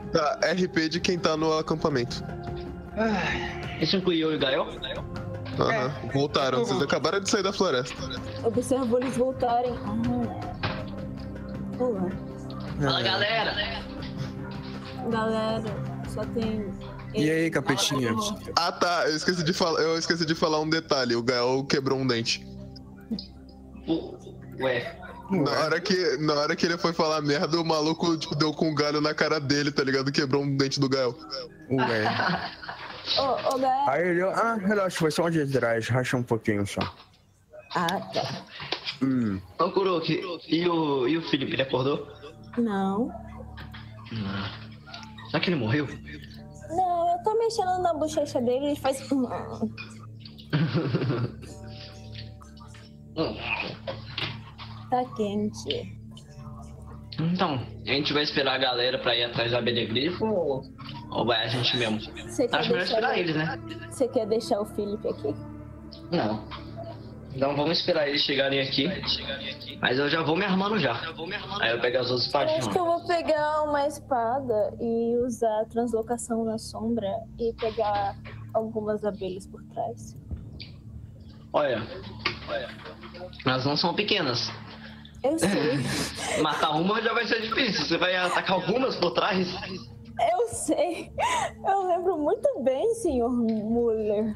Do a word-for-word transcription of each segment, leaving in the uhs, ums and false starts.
Tá, R P de quem tá no acampamento. Esse incluiu o Gael? Aham, é. Voltaram, vocês acabaram de sair da floresta. Observo eles voltarem. Ah. Olá. Fala, galera! Galera, só tem... E aí, capetinha? Ah tá, eu esqueci de falar, eu esqueci de falar um detalhe, o Gael quebrou um dente. Ué. Na hora, que, na hora que ele foi falar merda, o maluco tipo, deu com um galho na cara dele, tá ligado? Quebrou um dente do Gael. Ué. Ô, ô, Gael. Aí ele, ah, relaxa, foi só um dia atrás, racha um pouquinho só. Ah, tá. Hum. Ô, Kuroki, e o, e o Felipe, ele acordou? Não. Não. Será que ele morreu? Não, eu tô mexendo na bochecha dele e ele faz... Tá quente. Então, a gente vai esperar a galera pra ir atrás da abelha grifo ou, ou vai a gente mesmo? Você Acho melhor esperar eles, né? Você quer deixar o Felipe aqui? Não. Então vamos esperar eles chegarem aqui. Mas eu já vou me armando já. Aí eu pego as outras Eu espadinhas. acho que eu vou pegar uma espada e usar a translocação na sombra e pegar algumas abelhas por trás. Olha, olha. Elas não são pequenas. Eu sei. Matar uma já vai ser difícil. Você vai atacar algumas por trás? Eu sei. Eu lembro muito bem, senhor Muller.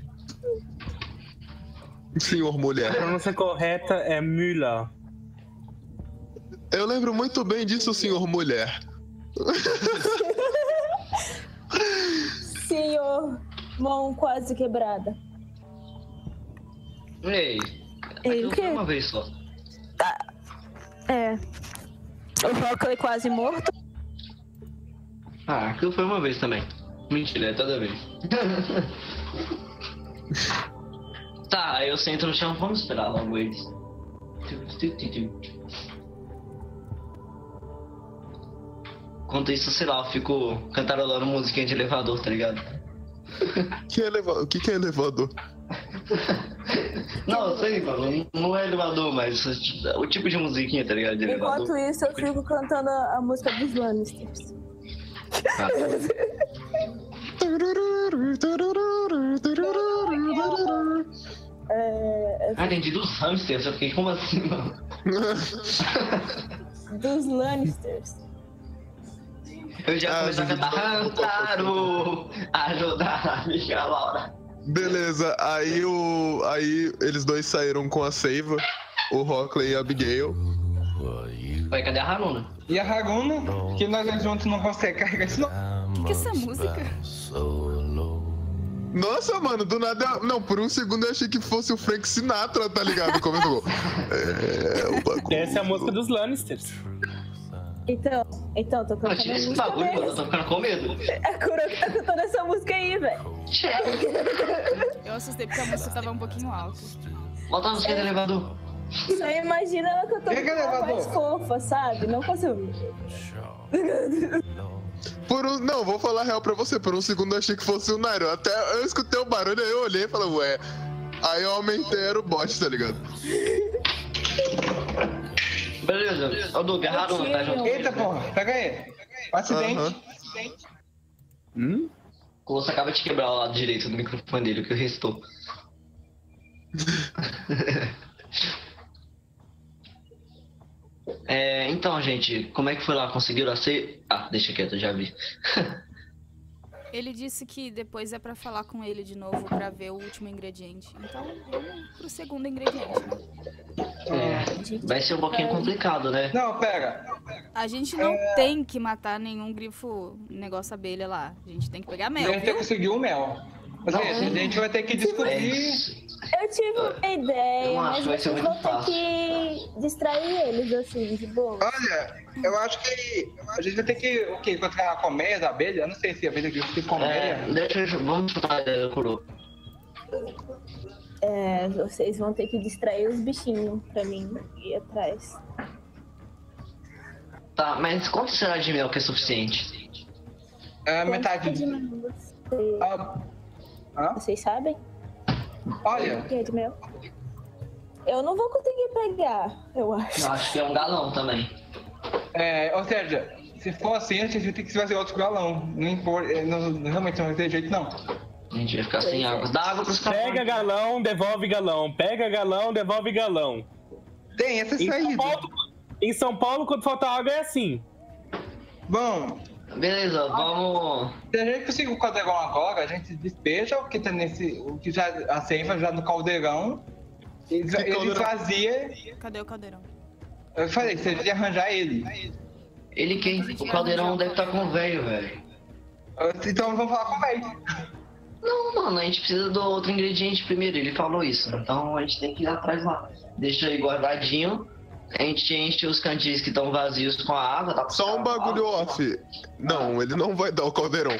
Senhor mulher. A pronúncia correta é Müller. Eu lembro muito bem disso, senhor mulher. Senhor mão quase quebrada. Ei, Ei, o quê? uma vez só. Tá. É. O Rock é quase morto. Ah, aquilo foi uma vez também. Mentira, é toda vez. Tá, aí eu sento no chão, vamos esperar logo eles. Enquanto isso, sei lá, eu fico cantarolando musiquinha de elevador, tá ligado? Que eleva... O que, que é elevador? Não, eu sei, mano, não é elevador, mas o tipo de musiquinha, tá ligado? De elevador. Enquanto isso, eu fico cantando a, a música dos Lannisters. Ah. É, Ah, entendi, dos hamsters, eu fiquei, como assim, mano? Dos Lannisters. Eu já Ah, comecei a cantar Rantaro, ajudar a amiga Laura. Beleza, aí o. Aí eles dois saíram com a Seiva, o Rockley e a Abigail. Vai, cadê a Haruna? E a Haruna, que nós juntos não conseguimos carregar isso não. O que, que é essa música? Nossa, mano, do nada. Não, por um segundo eu achei que fosse o Frank Sinatra, tá ligado? Começou. É, o bagulho. Essa é a música dos Lannisters. Então, então, tô Eu cantando tira a esse música bagulho, mano, eu deles. tô ficando com medo. A Kuro que tá cantando essa música aí, velho. Eu assustei porque a música tava um pouquinho alta. Volta a música do elevador. Só imagina ela cantando Pega uma elevador. mais fofa, sabe? Não consigo. Por um, não, vou falar a real pra você. Por um segundo eu achei que fosse o Nairo. Até eu escutei o barulho, aí eu olhei e falei, ué. Aí eu aumentei, era o bot, tá ligado? Beleza, ô Doug, a Haruna tá junto. Eita, porra, pega aí. Um acidente. Aham. Hum? O Colosso acaba de quebrar o lado direito do microfone dele, o que restou. É, então, gente, como é que foi lá? Conseguiram a ser... Ah, deixa quieto, eu já vi. Ele disse que depois é pra falar com ele de novo pra ver o último ingrediente. Então, vamos pro segundo ingrediente, né? É, vai ser um pouquinho complicado, né? Não, pera. A gente não tem que matar nenhum grifo, negócio abelha lá. A gente tem que pegar A mel, gente tem que viu? conseguir o mel. Ou seja, a gente vai ter que descobrir. Eu tive uma ideia, Eu acho mas que vai ser vocês muito vão ter fácil. que distrair eles, assim, de boa. Olha, eu acho que a gente vai ter que o quê? Encontrar a colmeia da abelha? Eu não sei se a abelha tem colmeia. É, deixa eu... Vamos chutar a Kuro. É, vocês vão ter que distrair os bichinhos pra mim ir atrás. Tá, mas quanto será de mel que é suficiente? É, metade. Quanto de mel você- Ah, hã? Vocês sabem? Olha, O que é de mel? Eu não vou conseguir pegar, eu acho. Eu acho que é um galão também. é, ou seja, Se for assim, a gente vai ter que fazer outro galão. Não importa, não, realmente não vai ter jeito, não. A gente vai ficar sem água. Dá água pros caras. Pega galão, devolve galão. Pega galão, devolve galão. Tem essa Em São saída. Paulo, em São Paulo, quando falta água, é assim. Bom, Beleza, vamos. se a gente conseguir o caldeirão agora, a gente despeja o que tá nesse. O que já. A seiva já no caldeirão. Ele, Que ele caldeirão? fazia. Cadê o caldeirão? Eu falei, você devia arranjar ele. Ele quem? O caldeirão deve estar com o velho, velho. Então vamos falar com o velho. Não, mano, a gente precisa do outro ingrediente primeiro, ele falou isso. Então a gente tem que ir atrás lá. Deixa aí guardadinho. A gente enche os cantis que estão vazios com a água. Tá Só um bagulho off. Não, ele não vai dar o caldeirão.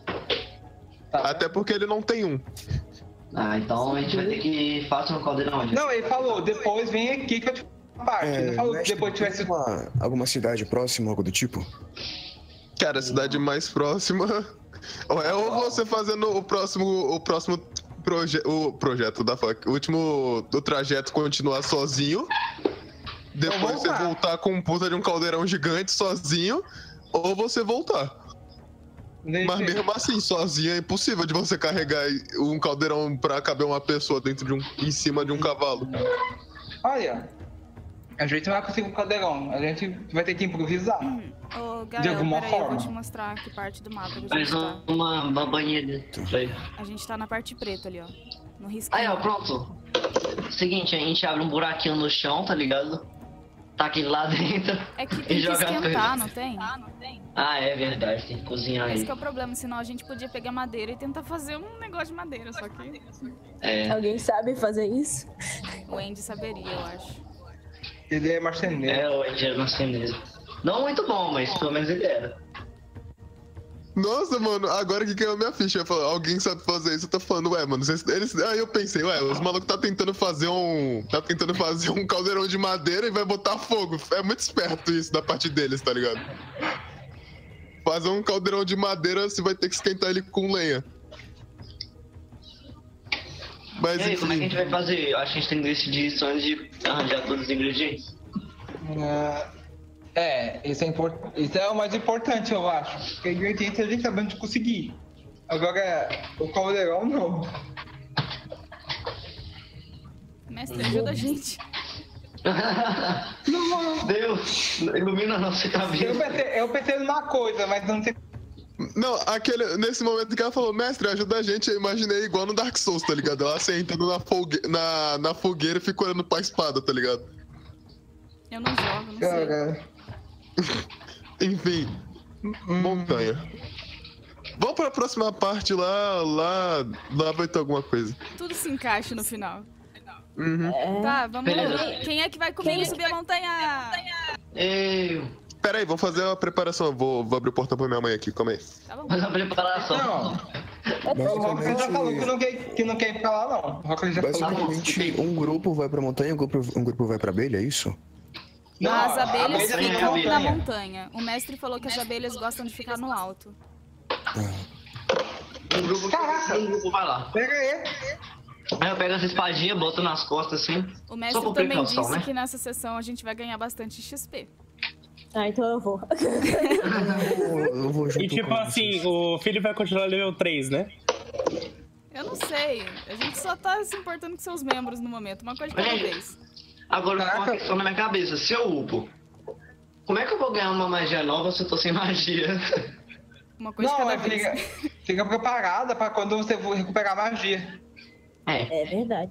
Tá. Até porque ele não tem um. Ah, então a gente vai ter que fazer um caldeirão. Gente. Não, ele falou, depois vem aqui que eu te parte. Ele não falou que mestre, depois tivesse. Uma, alguma cidade próxima, algo do tipo? Cara, a cidade mais próxima. Ou é ou você fazendo o próximo. O próximo proje o projeto da fuck. O último do trajeto continuar sozinho. Depois você voltar. voltar com um puta de um caldeirão gigante sozinho. Ou você voltar. Mas mesmo assim, sozinho é impossível de você carregar um caldeirão pra caber uma pessoa dentro de um. Em cima de um cavalo. Olha, a gente não vai conseguir o caldeirão, a gente vai ter que improvisar. Ô, De Gael, alguma peraí, eu vou forma. te mostrar que parte do mapa que a Faz gente tá. uma, uma banheira. Aí. A gente tá na parte preta ali, ó. No risquinho. Aí, ó, pronto. Seguinte, a gente abre um buraquinho no chão, tá ligado? Taca ele lá dentro. É que e tem que joga a esquentar, coisa. não tem? Ah, é verdade, tem que cozinhar Esse aí. que é o problema, senão a gente podia pegar madeira e tentar fazer um negócio de madeira, só que É. Alguém sabe fazer isso? o Andy saberia, eu acho. Ele é marceneiro. É, o Ed era marceneiro. Não muito bom, mas pelo menos ele era. Nossa, mano, agora que caiu a minha ficha, eu falo, alguém sabe fazer isso, eu tô falando, ué, mano, vocês, eles, aí eu pensei, ué, os malucos tá tentando fazer um, tá tentando fazer um caldeirão de madeira e vai botar fogo, é muito esperto isso da parte deles, tá ligado? Fazer um caldeirão de madeira, você vai ter que esquentar ele com lenha. Mas E aí, como é que a enfim, gente vai fazer? Eu acho que a gente tem que decidir isso antes de arranjar todos os ingredientes. Ah, É, isso é, import... isso é o mais importante, eu acho. Porque ingredientes a gente sabe onde conseguir. Agora, o caldeirão não. Mestre, ajuda a gente. Deus, ilumina a nossa Eu cabeça. pensei, eu pensei numa coisa, mas não sei. não, aquele, nesse momento que ela falou, mestre, ajuda a gente, eu imaginei igual no Dark Souls, tá ligado? Ela sentando na, folgue... na, na fogueira e fica olhando pra espada, tá ligado? Eu não jogo, não sei. Cara, Enfim, montanha. Vamos pra próxima parte lá, lá, lá vai ter alguma coisa. Tudo se encaixa no final. Uhum. Tá, vamos Beleza. lá. Quem é que vai comigo subir a montanha? Eu. Pera aí, vamos fazer uma preparação. Vou, vou abrir o portão pra minha mãe aqui, calma aí. Tá bom. Faz a preparação. não. O Rocker já falou que não quer, que não quer ir pra lá, não. O Rocker já falou. Basicamente, um grupo vai pra montanha, um grupo, um grupo vai pra abelha, é isso? Não, As a abelhas abelha ficam fica na montanha. montanha. O mestre falou que as abelhas gostam de ficar no alto. Um grupo, um grupo vai lá. Pega aí. Aí eu pego essa espadinha, boto nas costas assim. O mestre por também precaução, disse né? que nessa sessão a gente vai ganhar bastante X P. Ah, então eu vou. Eu, eu vou junto E tipo com assim, vocês. o Felipe vai continuar level três, né? Eu não sei. A gente só tá se importando com seus membros no momento. Uma coisa de cada Gente. vez. Agora tem uma Caraca. questão na minha cabeça. Se eu upo, como é que eu vou ganhar uma magia nova se eu tô sem magia? Uma coisa de Não, cada mas vez. fica, fica preparada pra quando você for recuperar a magia. É. É verdade.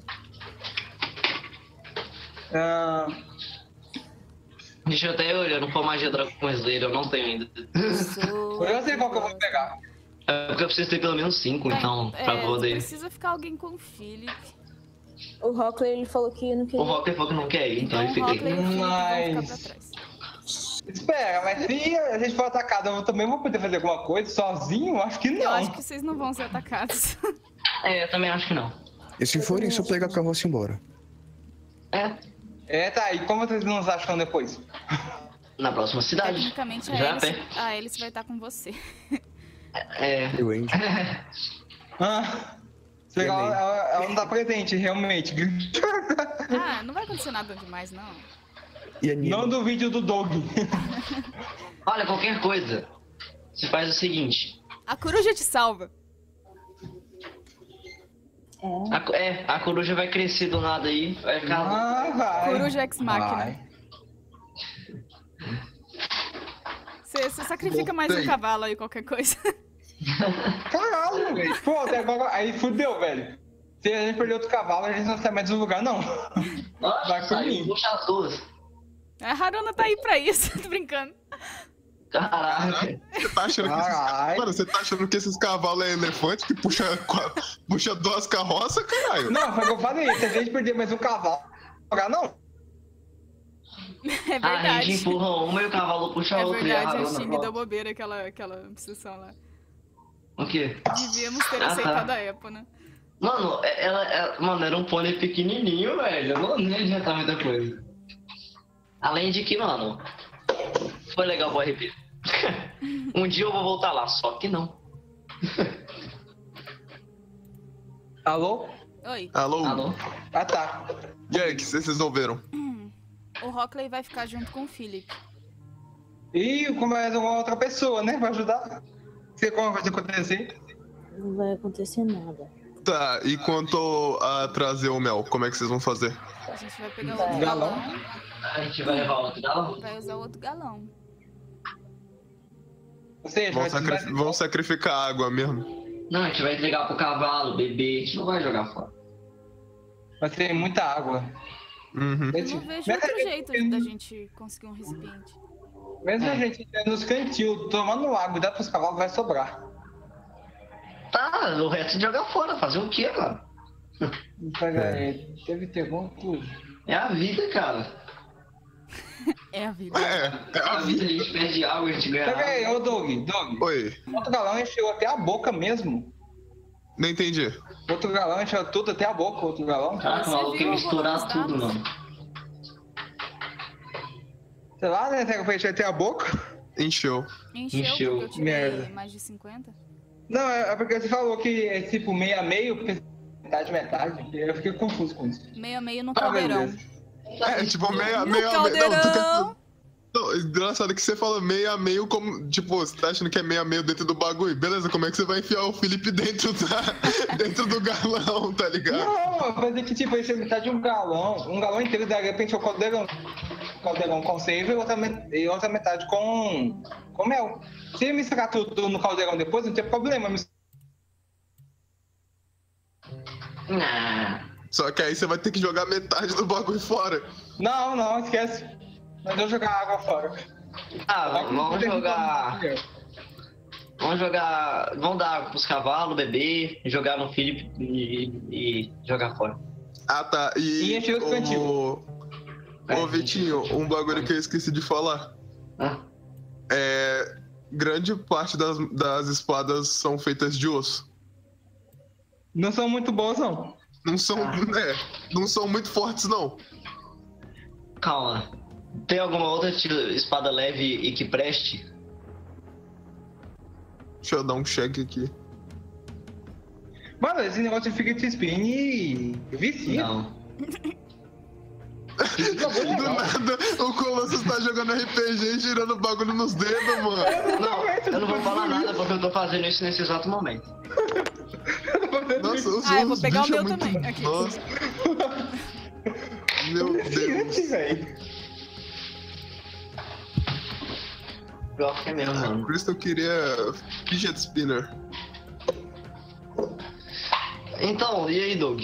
Ah, Deixa eu até olhando pra magia draconzeira, eu não tenho ainda. Sou- eu sei qual que eu vou pegar. É porque eu preciso ter pelo menos cinco, então, É, pra poder. precisa ficar alguém com o Philip. O Rockler, ele falou que não O queria. Rocker falou que não quer ir, então Então ele o fica Rockler e aí. o Philip vão ficar Mas- pra trás. Espera, mas se a gente for atacado, eu também vou poder fazer alguma coisa sozinho? Acho que não. Eu acho que vocês não vão ser atacados. É, eu também acho que não. E se for isso, pega a carroça e embora. É, É, tá. E como vocês nos acham depois? na próxima cidade. Tecnicamente, a Já é Alice, perto. a Alice vai estar com você. É. Eu, Andy. Ah, legal, Beleza. ela, ela não tá presente, realmente. Ah, não vai acontecer nada demais, não. E anima. Não do vídeo do Doug. Olha, qualquer coisa. Você faz o seguinte. A coruja te salva. É. A, co- é, a coruja vai crescer do nada aí. Vai ficar. Ah, vai. Coruja ex machina. Vai. Você você sacrifica mais um Voltei. cavalo aí, qualquer coisa. Caralho, velho. Pô, até agora... aí fudeu, velho. Se a gente perder outro cavalo, a gente não sai mais do lugar, não. Nossa, Vai por saiu, mim. puxa as duas. A Haruna tá aí pra isso, tô brincando. Caraca. Você tá achando que esses... Caralho. Mano, você tá achando que esses cavalos é elefante que puxa, qua- puxa duas carroças, caralho? Não, foi o que eu falei. Se a gente perder mais um cavalo, lugar não. É A verdade. gente empurra uma e o cavalo puxa a É outra. e a verdade, a Haruna Chime volta. deu bobeira aquela, aquela obsessão lá. O quê? Devíamos ter Ah, tá. aceitado a Epo, né? Mano, ela, ela- mano, era um pônei pequenininho, velho. Não nem adianta muita coisa. Além de que, mano, foi legal pro R P. Um dia eu vou voltar lá, só que não. Alô? Oi. Alô? Alô? Ah, tá. E aí, o que vocês resolveram? O Rockley vai ficar junto com o Philip. E como é uma outra pessoa, né? Vai ajudar. Se alguma coisa acontecer. Não vai acontecer nada. Tá, e quanto a trazer o mel, como é que vocês vão fazer? A gente vai pegar Vai. outro Galão? galão. A gente vai levar outro galão? Vai usar outro galão. Ou seja, Vão, vai sacri- vai- vão sacrificar água mesmo? Não, a gente vai entregar pro cavalo, bebê, a gente não vai jogar fora. vai ter muita água. Uhum. Eu não vejo outro jeito da gente conseguir um recipiente. Mesmo a gente estiver nos cantinhos tomando água e dá pros cavalos, vai sobrar. Tá, o resto é jogar fora, fazer o quê, mano? É. Deve ter muito. É a vida, cara. É a vida. É, é A a vida a gente perde água, a gente ganha Pega aí, água. ô Doug, Doug. Oi, Outro galão encheu até a boca mesmo. não entendi. Outro galão encheu tudo até a boca, outro galão. Caraca, Você o maluco quer viu misturar alguns tudo, dados? mano. Sei lá, né? Será que foi encher até a boca? Encheu. Encheu, Encheu. porque eu tirei Merda. mais de cinquenta. Não, é é porque você falou que é tipo meio a meio, porque metade, metade. Eu fiquei confuso com isso. Meio a meio no Ah, caldeirão. beleza. É, tipo, meia, No meia, meia. Não, tu quer... caldeirão! Não, engraçado que você fala meio a meio como. Tipo, você tá achando que é meio a meio dentro do bagulho. Beleza, como é que você vai enfiar o Felipe dentro, da... dentro do galão, tá ligado? Não, mas é que tipo, encher metade de um galão, um galão inteiro daria pra encher o caldeirão. Caldeirão com seiva e outra, met- e outra metade com, com mel. Se misturar tudo no caldeirão depois, não tem problema. mis- Nah. Só que aí você vai ter que jogar metade do bagulho fora. Não, não, esquece. Mas eu jogar água fora. Ah, Vai que não vamos tem jogar. como. Vamos jogar. Vamos dar água pros cavalos, beber, jogar no Felipe e, e jogar fora. Ah, tá. E. E encher os cantinhos. o... Ô, Vitinho, um bagulho que eu esqueci de falar. Ah, É. Grande parte das, das espadas são feitas de osso. Não são muito boas, não. Não são. Ah. É, não são muito fortes, não. calma. Tem alguma outra tira- espada leve e que preste? Deixa eu dar um check aqui. Mano, esse negócio de Figure Spin e vicia. Não. Do nada, o Colossus tá jogando R P G e girando bagulho nos dedos, mano. Não, eu não vou falar nada porque eu tô fazendo isso nesse exato momento. Nossa, os Ah, eu vou os pegar o bichos é meu muito... também. Aqui. Nossa. Meu Deus. velho. Pior que é mesmo, mano. Por isso que eu queria Fidget Spinner. Então, e aí, Doug?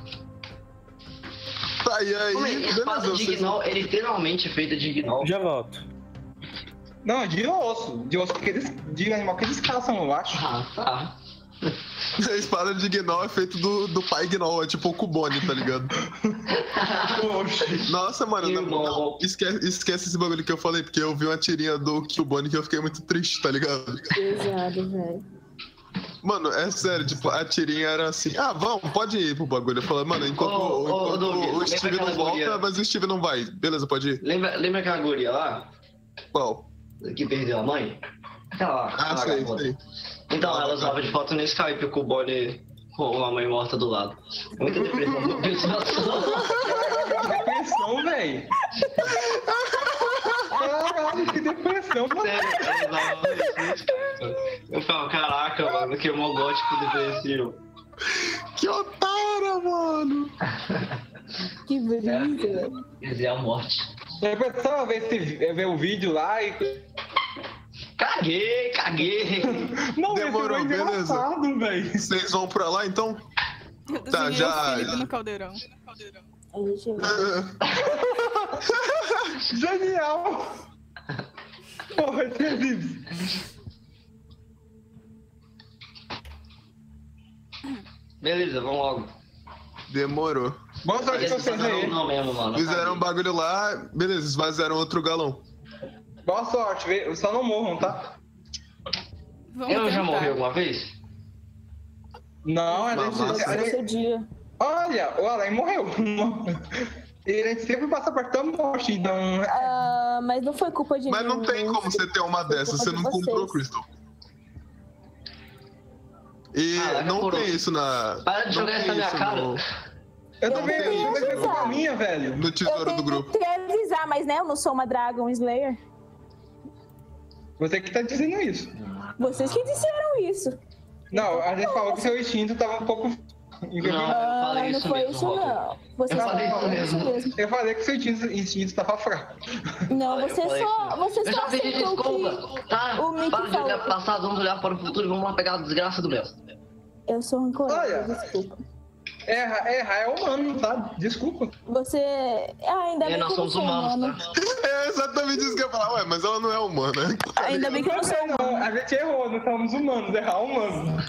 Tá, e aí, Como é? Espada beleza, de vocês... Gnol é literalmente feita de Gnol. Já volto. Não, de osso. De osso que eles. De animal que eles caçam, eu acho. Ah, tá. A espada de Gnoll é feita do, do pai Gnoll, é tipo o Cubone, tá ligado? Nossa, mano, Que não, bom. não, esquece, esquece esse bagulho que eu falei, porque eu vi uma tirinha do Cubone que eu fiquei muito triste, tá ligado? Pesado, velho. Mano, é sério, tipo, a tirinha era assim, ah, vamos, pode ir pro bagulho. Eu falei, mano, enquanto, Ô, ô, enquanto Doug, o lembra Steve não aquela volta, guria? mas o Steve não vai. Beleza, pode ir. Lembra, lembra aquela guria lá? Qual? Que perdeu a mãe? Aquela lá. Ah, aquela sei, vagabunda. sei. Então, ela usava de foto no Skype com o Bonnie com a mãe morta do lado. Muita depressão, compensação. Depressão, velho. Caralho, que depressão, mano. Sério, eu usava isso. Eu falo, caraca, mano, que mó gótico depressivo. Que otária, mano. Que brisa. Quer dizer, a morte. Depois só ver, esse, ver o vídeo lá e... Caguei, caguei. Não, Demorou, esse foi beleza. engraçado, velho. Vocês vão pra lá, então? Eu Tá, desenhei já- o Felipe no caldeirão. A gente Genial. Porra, incrível. Beleza, vamos logo. Demorou. Boa sorte pra Esse vocês não, aí. não mesmo, mano. Fizeram um bagulho lá, beleza, esvaziaram outro galão. Boa sorte, vê- só não morram, tá? Vamos Eu já tentar. morri alguma vez? Não, a gente... Mamassa. a vai gente- ser o dia. Olha, o Alain morreu. E a gente sempre passa por tão morte, então... Ah, mas não foi culpa de Mas não tem nenhum, como você ter uma foi dessas, culpa você de não vocês. comprou, Crystal. E Ah, não demorou. tem isso na. Para de não jogar tem isso na minha isso cara. no- Eu Eu também, tentei eu também foi avisar. culpa minha, velho. No Eu tesouro do grupo. tentei avisar, mas né, eu não sou uma Dragon Slayer. Você que tá dizendo isso. Vocês que disseram isso. Não, a gente falou que seu instinto tava um pouco... Não, eu Ah, falei não isso foi mesmo, isso, Roger. não. Vocês Eu falei isso falaram mesmo. Eu falei que seu instinto, instinto tava fraco. Não, Eu você falei só, que- você Eu só já pedi aceitou desculpa, tá? o Mickey Para de olhar falou. pro passado, vamos olhar para o futuro e vamos lá pegar a desgraça do meu. que eu sou rancorosa, Olha. desculpa. Errar, errar é humano, tá? Desculpa. Você... Ah, ainda É, bem nós que eu não somos sou humanos, humana. tá? É exatamente isso que eu ia falar, ué, mas ela não é humana. Ainda bem que eu não sou Não, humana. a gente errou, não somos humanos, errar é humano.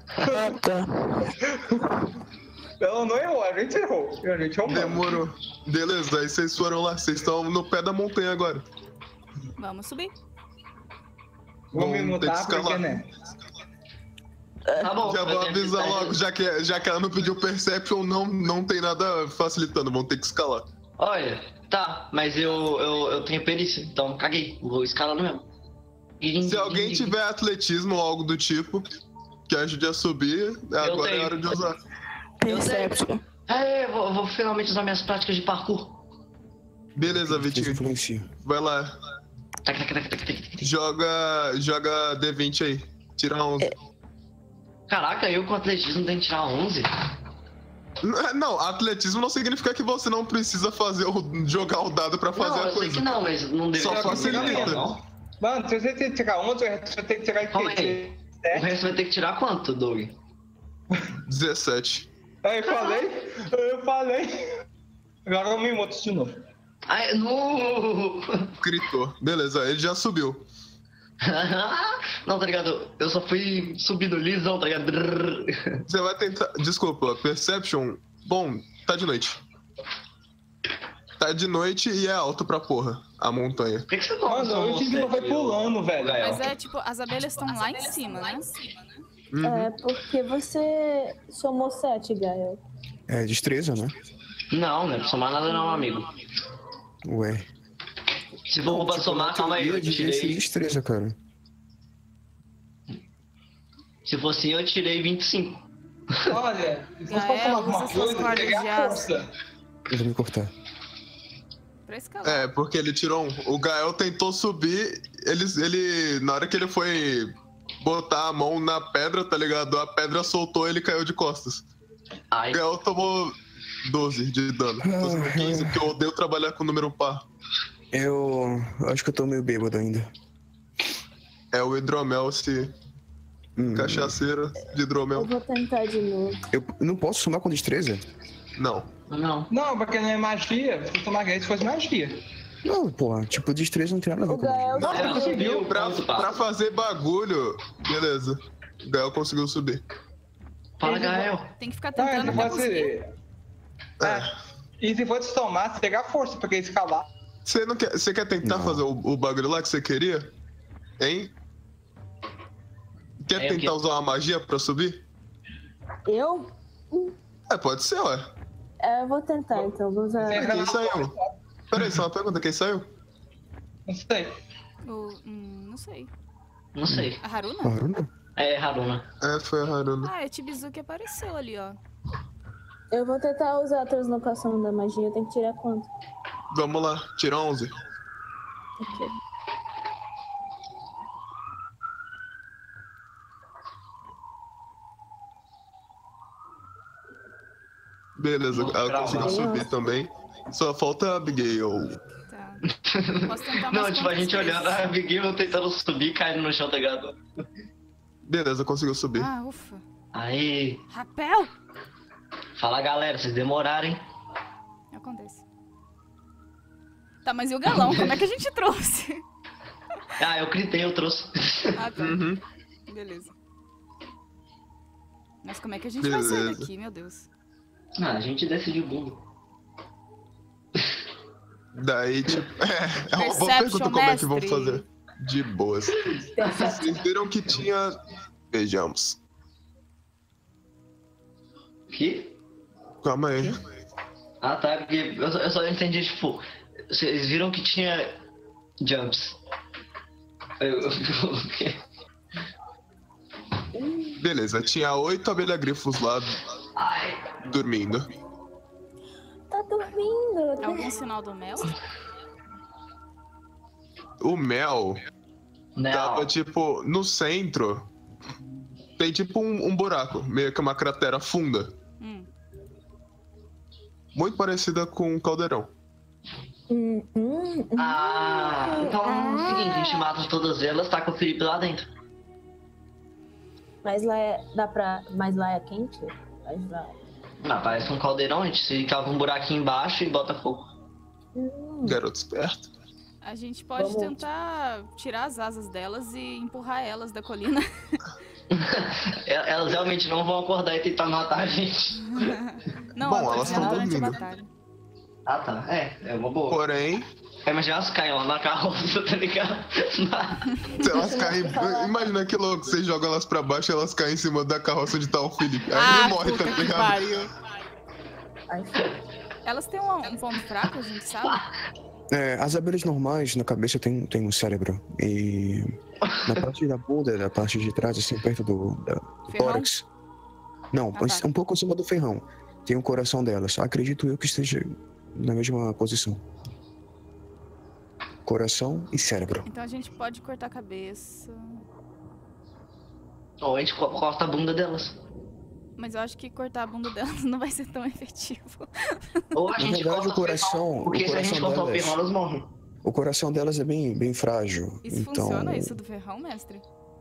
Ela não errou, a gente errou. A gente é humano. Demorou. Beleza, aí vocês foram lá, vocês estão no pé da montanha agora. Vamos subir. Vamos me Vamos ter que mutar porque, escalar. né? Tá bom. Já vou mas tem avisar que- logo, já que, já que ela não pediu Perception, não, não tem nada facilitando, vão ter que escalar. Olha, tá, mas eu, eu, eu tenho perícia, então caguei. Vou escalando mesmo. Se alguém tiver atletismo ou algo do tipo, que ajude a subir, agora é tenho. hora de usar. Perception. É, vou, vou finalmente usar minhas práticas de parkour. Beleza, Isso Vitinho. influencia. Vai lá. Tac, tac, tac, tac, tac, tac. Joga, joga D vinte aí. Tira onze. Caraca, eu com atletismo tenho que tirar onze? N- Não, atletismo não significa que você não precisa fazer o, jogar o dado pra fazer Não, a eu sei coisa. que não, mas não Só deveria facilita. tirar, não. Mano, se você tem que tirar onze, você tem que tirar Calma o quê? aí. O Sete? resto vai ter que tirar quanto, Doug? dezessete. Aí eu falei, eu falei. Agora eu me muto de novo. Ai, não! Gritou. Beleza, ele já subiu. Não, tá ligado? Eu só fui subindo lisão, tá ligado? Drrr. Você vai tentar. Desculpa, Perception. Bom, tá de noite. Tá de noite e é alto pra porra a montanha. Por que, que você Mano, não o instinto foi pulando, velho. Mas é tipo, as abelhas estão lá em cima, né? Uhum. É porque você somou sete, Gael. É, destreza, né? Não, não é pra somar nada não, amigo. Ué. Se for pra somar, calma aí, eu devia ser tirei... destreza, cara. Se fosse eu, eu tirei vinte e cinco. Olha, se fosse pra Gael, falar alguma usa suas coisa, cordas pegar de a aço. força. Eu vou me cortar. Pra escalar. É, porque ele tirou um. O Gael tentou subir, ele, ele. Na hora que ele foi botar a mão na pedra, tá ligado? A pedra soltou e ele caiu de costas. Ai, O Gael tomou doze de dano. Tô sendo quinze, porque eu odeio trabalhar com número par. Eu acho que eu tô meio bêbado ainda. É o hidromel, se. Hum, Cachaceira de Eu hidromel. vou tentar de novo. Eu não posso somar com destreza? Não. não. Não, porque não é magia. Se tomar gás fosse magia. Não, porra. Tipo, destreza não tem nada a ver O com Gael Não, Ela você subiu, viu? Pra, pronto, pra pá. fazer bagulho. Beleza. O Gael conseguiu subir. Fala, Gael. Tem que ficar Não, tentando ele até pode conseguir. ser. É. E se for te tomar, você pegar força, porque escalar. Você não quer. Você quer tentar Não. fazer o, o bagulho lá que você queria? Hein? Quer É, o tentar quê? usar uma magia pra subir? Eu? É, pode ser, ué. É, eu vou tentar, então. Vou usar... Você- Quem saiu? Peraí, só uma pergunta, quem saiu? Não sei. O- hum, não sei. Não sei. A Haruna? Claro, não. É, Haruna. É, foi a Haruna. Ah, é Tibizu que apareceu ali, ó. Eu vou tentar usar a translocação da magia. Tem que tirar quanto? Vamos lá, tira onze. Ok. Beleza, Vou ela pra conseguiu lá. subir também. Só falta a Abigail. Tá. Posso tentar Não, mais tipo, a quantas gente vezes? olhando a Abigail tentando subir, caindo no chão, tá ligado? Beleza, conseguiu subir. Ah, ufa. Aí, Rapel! fala galera, vocês demorarem. Acontece. Tá, mas e o galão? Como é que a gente trouxe? Ah, eu gritei, eu trouxe. Ah, tá. Uhum. Beleza. Mas como é que a gente vai sair Beleza. daqui, meu Deus? Ah, a gente desce de bunda. Daí, tipo. É, é uma boa Perception, pergunta como é que vão mestre. fazer. De boas. Vocês viram que tinha. Vejamos. Que? Calma aí. Ah, tá, porque eu, só- eu só entendi, tipo, vocês viram que tinha jumps. Eu, eu, Beleza, tinha oito abelha-grifos lá ai, dormindo. Tá dormindo. É algum sinal do mel? O mel não. tava, tipo, no centro. Tem tipo um, um buraco, meio que uma cratera funda. Hum. Muito parecida com um caldeirão. Hum, hum, hum. Ah, então é o seguinte, a gente mata todas elas, tá com o Felipe lá dentro. Mas lá é. Dá pra. Mas lá é quente? Mas lá. Não, parece um caldeirão, a gente cava um buraquinho embaixo e bota fogo. Hum. Garoto esperto. A gente pode Vamos. tentar tirar as asas delas e empurrar elas da colina. Elas realmente não vão acordar e tentar matar a gente. Não, Bom, eu tô elas dizendo tão durante a dormindo. batalha. Ah, tá. É, é uma boa. Porém, É, mas elas caem lá na carroça, tá ligado? se elas caem. Imagina que louco, vocês jogam elas pra baixo e elas caem em cima da carroça onde tá o Felipe. Aí Ah, ele morre, tá puta que ligado? pariu. Ai, Elas têm um, um ponto fraco, a gente sabe? É, as abelhas normais na cabeça tem, tem um cérebro. E na parte da bunda, na parte de trás, assim, perto do, da- do Ferrão? tórax. Não, Ah, tá. um pouco acima do ferrão. Tem o coração delas. Acredito eu que esteja na mesma posição. Coração e cérebro. Então a gente pode cortar a cabeça. Ou a gente co- corta a bunda delas. Mas eu acho que cortar a bunda delas não vai ser tão efetivo. Ou a Na gente verdade, corta o coração- ferrão, porque o se a gente coração cortar o delas- ferrão, elas morrem. O coração delas é bem, bem frágil. Isso então, funciona, isso do ferrão, mestre?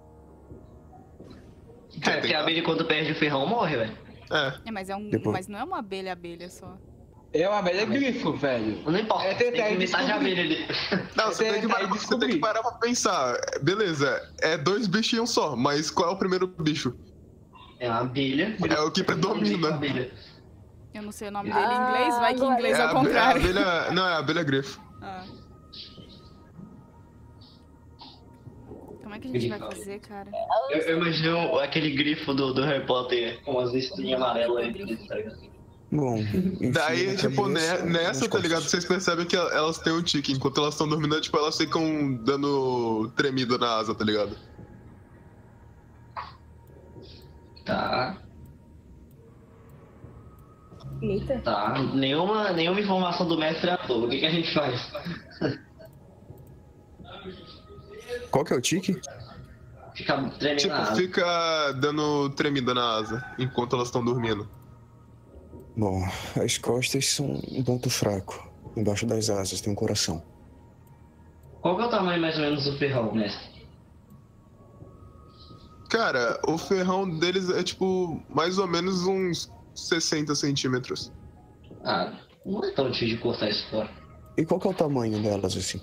É, porque a abelha quando perde o ferrão morre, velho. É. É, mas, é um, Depois- mas não é uma abelha abelha só. É uma abelha grifo, velho. Não importa, É tem tentar que metade da descobrir. abelha ali. Não, você É tem, que tentar parar, você tem descobrir. que parar pra pensar. Beleza, é dois bichinhos só, mas qual é o primeiro bicho? É uma abelha. É o que predomina. Abelha. Eu não sei o nome dele em inglês, vai que em Ah, inglês É é a o abe- é a contrário. abelha. Não, é a abelha grifo. Ah. Como é que a gente vai fazer, cara? Eu, eu imagino aquele grifo do, do Harry Potter com as listrinhas amarelas aí, tá ligado? Bom, enfim, Daí, na tipo, cabeça, né, nessa, nas tá ligado? costas. Vocês percebem que elas têm um tique. Enquanto elas estão dormindo, tipo, elas ficam dando tremida na asa, tá ligado? Tá, Eita. tá. Nenhuma, nenhuma informação do mestre à toa. O que, que a gente faz? Qual que é o tique? Fica tremendo Tipo, na asa. fica dando tremida na asa enquanto elas estão dormindo. Bom, as costas são um ponto fraco. Embaixo das asas tem um coração. Qual que é o tamanho mais ou menos do ferrão, mestre? Cara, o ferrão deles é, tipo, mais ou menos uns sessenta centímetros. Ah, não é tão difícil de cortar isso fora. E qual que é o tamanho delas, assim?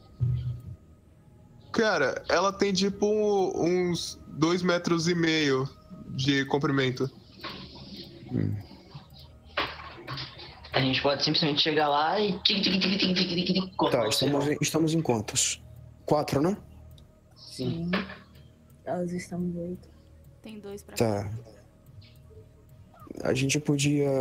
Cara, ela tem, tipo, uns dois metros e meio de comprimento. Hum. A gente pode simplesmente chegar lá e... tic, tic, tic, tic, tic, tic, tic, cortar Tá, o estamos ferrão. em, estamos em quantos? Quatro, né? Sim. Nós estamos oito. Tem dois pra cá. Tá. A gente podia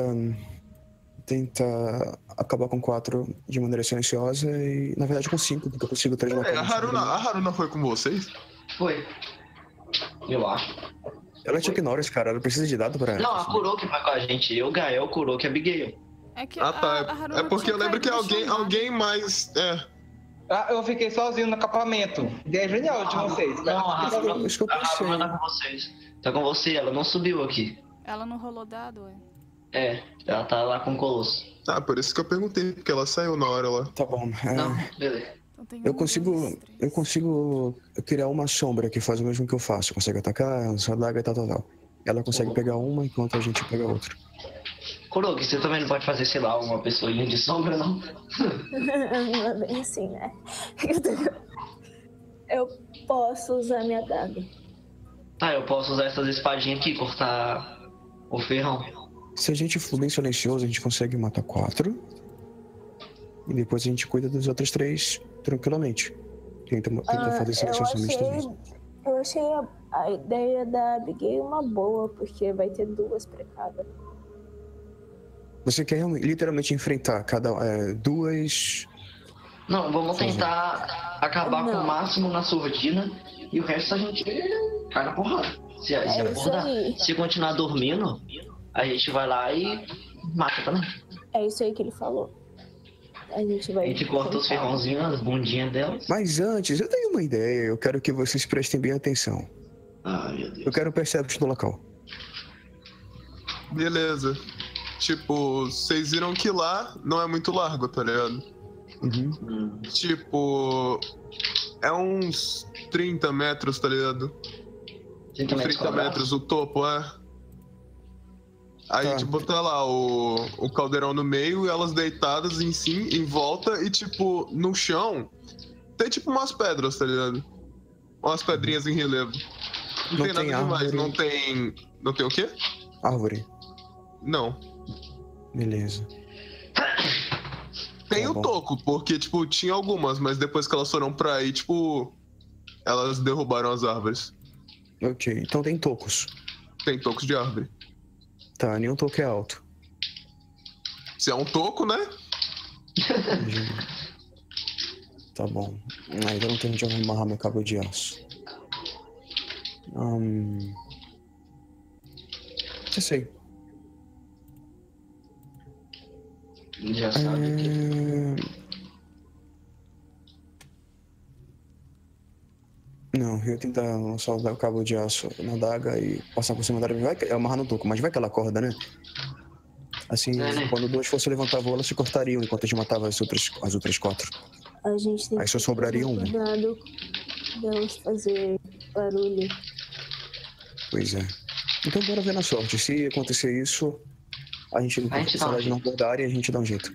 tentar acabar com quatro de maneira silenciosa e, na verdade, com cinco, porque eu consigo translocar. É, a Haruna, a Haruna foi com vocês? Foi. Eu acho. Ela te ignora esse cara, ela precisa de dado pra Não, ela. a Kuroki vai com a gente. Eu, Gael, Kuroki e Abigail. É que Ah, a- tá. a Haruna É porque tinha eu lembro que caído no alguém, chão, né? alguém mais. É. Ah, eu fiquei sozinho no acampamento. Ideia genial de vocês. Não, a Fica Haruna, Isso que eu a Haruna pensei. tá com vocês. Tá com você, ela não subiu aqui. Ela não rolou dado, ué. É, ela tá lá com o Colosso. Ah, por isso que eu perguntei, porque ela saiu na hora lá. Tá bom. é, Não, beleza. Então tem Eu um, consigo. dois, três. Eu consigo criar uma sombra que faz o mesmo que eu faço. Consegue atacar, lançar daga e tal, tal, tal. Ela consegue pegar uma enquanto a gente pega outra. Kuroki, você também não pode fazer, sei lá, uma pessoinha de sombra, não? Não é bem assim, né? Eu posso usar minha daga. Tá, eu posso usar essas espadinhas aqui e cortar o ferrão. Se a gente for bem silencioso, a gente consegue matar quatro. E depois a gente cuida dos outros três tranquilamente. Tenta, tenta Ah, fazer eu silenciosamente achei, também. eu achei a, a ideia da Abigail uma boa, porque vai ter duas pra cada. Você quer realmente- literalmente enfrentar cada é, duas. Não, vamos tentar acabar com Não. o máximo na surdina e o resto a gente cai na porrada. Se, se É isso acordar, aí. se continuar dormindo, a gente vai lá e mata também. É isso aí que ele falou. A gente A vai. gente corta os ferrãozinhos, as bundinhas delas. Mas antes, eu tenho uma ideia. Eu quero que vocês prestem bem atenção. Ai, meu Deus. Eu quero perception no local. Beleza. Tipo, vocês viram que lá não é muito largo, tá ligado? Uhum. Hum, Tipo, é uns trinta metros, tá ligado? trinta metros trinta quadrados. metros o topo, é. Aí Tá. a gente botar lá o, o caldeirão no meio e elas deitadas em si, em volta, e tipo, no chão, tem tipo umas pedras, tá ligado? Umas pedrinhas em relevo. Não, Não tem tem nada demais, árvore. não tem. Não tem o quê? Árvore. Não. Beleza. Tem Tá o bom. toco, porque, tipo, tinha algumas, mas depois que elas foram pra aí, tipo, elas derrubaram as árvores. Ok, então tem tocos. Tem tocos de árvore. Tá, nenhum toco é alto. Se é um toco, né? Tá bom. Ah, então não tem onde amarrar meu cabo de aço. Hum... Eu sei. Já sabe que. É... Não, eu ia tentar lançar o cabo de aço na daga e passar por cima da árvore. Vai que- amarrar no toco, mas vai aquela corda, né? Assim, É, né? quando duas fossem levantar voo, elas se cortariam enquanto a gente matava as outras, as outras quatro. A gente tem Aí só que sobraria tomar um. cuidado delas fazer barulho. Pois é. Então bora ver na sorte. Se acontecer isso, a gente não A gente dá um precisar de não jeito. acordar e a gente dá um jeito.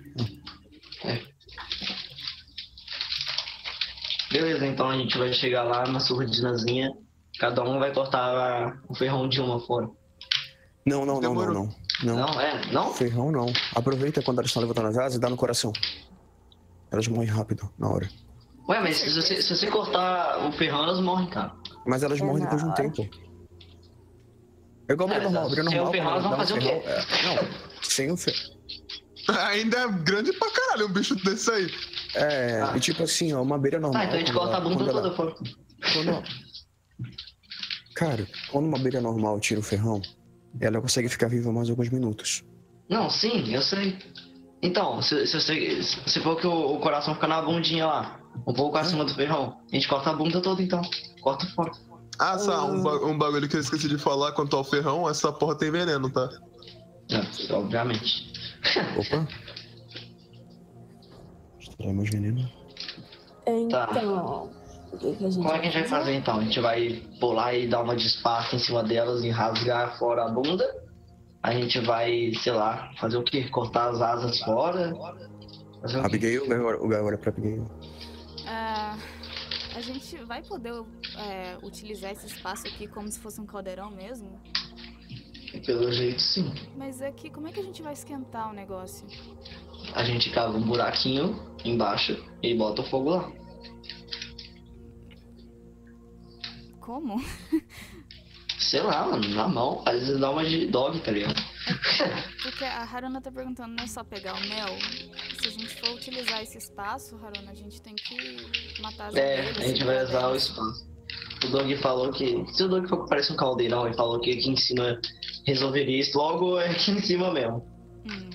Beleza, então a gente vai chegar lá na surdinazinha. Cada um vai cortar o ferrão de uma fora. Não, não, não, não, Demorou. não. Não. Não, é? Não? Ferrão não. Aproveita quando elas estão levantando as asas e dá no coração. Elas morrem rápido, na hora. Ué, mas se você, se você cortar o ferrão, elas morrem, cara. Mas elas É morrem na depois de um hora. tempo. É igual a É, briga normal. A briga sem o normal, ferrão, quando elas vão dá um fazer o quê? ferrão, é- Não, sem o ferrão. Ainda é grande pra caralho um bicho desse aí. É, Ah. e tipo assim, ó, uma abelha normal. Tá, então a gente quando corta a ela- bunda quando ela- toda fora. quando- Cara, quando uma abelha normal tira o ferrão, ela consegue ficar viva mais alguns minutos. Não, sim, eu sei. Então, se, se você se for que o, o coração fica na bundinha lá, um pouco acima do ferrão, a gente corta a bunda toda então. Corta fora. Ah, só um, ba- um bagulho que eu esqueci de falar quanto ao ferrão, essa porra tem veneno, tá? É, obviamente. Opa. Extraímos veneno. Então, o que, que a gente Como é que a gente vai fazer então? A gente vai pular e dar uma disparta em cima delas e rasgar fora a bunda? A gente vai, sei lá, fazer o quê? Cortar as asas fora? Fazer o quê? Abigail, o Gael- o Gael olha pra Abigail. Ah, a gente vai poder é, utilizar esse espaço aqui como se fosse um caldeirão mesmo? Pelo jeito, sim. Mas aqui, como é que a gente vai esquentar o negócio? A gente cava um buraquinho embaixo e bota o fogo lá. Como? Sei lá, mano, na mão. Às vezes dá uma de dog, tá ligado? Porque a Haruna tá perguntando, não é só pegar o mel? Se a gente for utilizar esse espaço, Haruna, a gente tem que matar as É, abelhas, a gente vai segurar usar o delas. espaço. O Dog falou que. Se o Dog for que parece um caldeirão e falou que aqui em cima resolveria isso, logo é aqui em cima mesmo. Hum.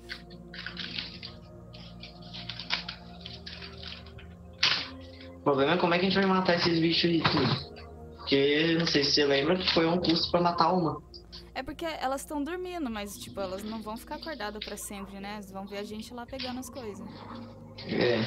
O problema é como é que a gente vai matar esses bichos aí tudo. Porque não sei se você lembra que foi um custo pra matar uma. É porque elas estão dormindo, mas, tipo, elas não vão ficar acordadas pra sempre, né? Elas vão ver a gente lá pegando as coisas. É.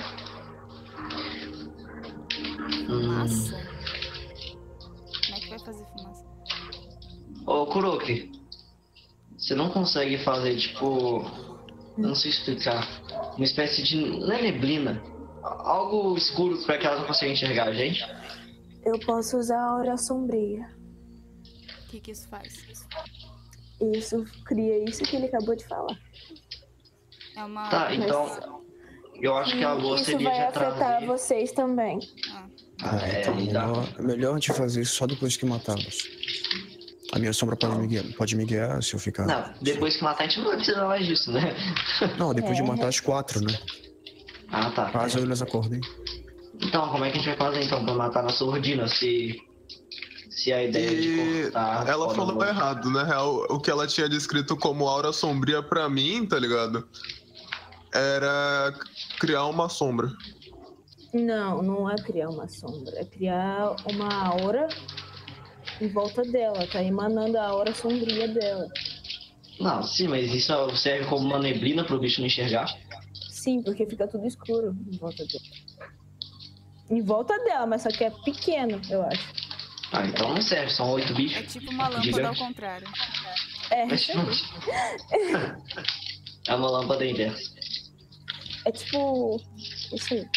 Fumaça? Como é que vai fazer fumaça? Ô, Kuroki, você não consegue fazer, tipo... Eu não sei explicar. Uma espécie de... Não é neblina. Algo escuro pra que elas não consigam enxergar a gente? Eu posso usar a aura sombria. O que que isso faz? Isso cria isso que ele acabou de falar. É uma... Tá, então... Eu acho que a lua Isso seria vai de afetar trazer... vocês também. Ah, Ah, É, então é aí dá. melhor, é melhor a gente fazer isso só depois que matá-los. A minha sombra pode me guiar, pode me guiar se eu ficar... Não, depois que matar a gente não vai precisar mais disso, né? Não, depois de É. matar as quatro, né? Ah, tá. Caso eles acordem. Então, como é que a gente vai fazer então pra matar na surdina se... Se a ideia de E cortar... ela foda falou no- errado, na real, o que ela tinha descrito como aura sombria pra mim, tá ligado? Era criar uma sombra. Não, não é criar uma sombra. É criar uma aura em volta dela. Tá emanando a aura sombria dela. Não, sim, mas isso serve como uma neblina pro bicho não enxergar. Sim, porque fica tudo escuro em volta dela. Em volta dela, mas só que é pequeno, eu acho. Ah, então não serve, são oito é bichos. tipo uma lâmpada Diga. ao contrário. É, Mas, isso aí. é uma lâmpada inversa. É tipo. Isso aí.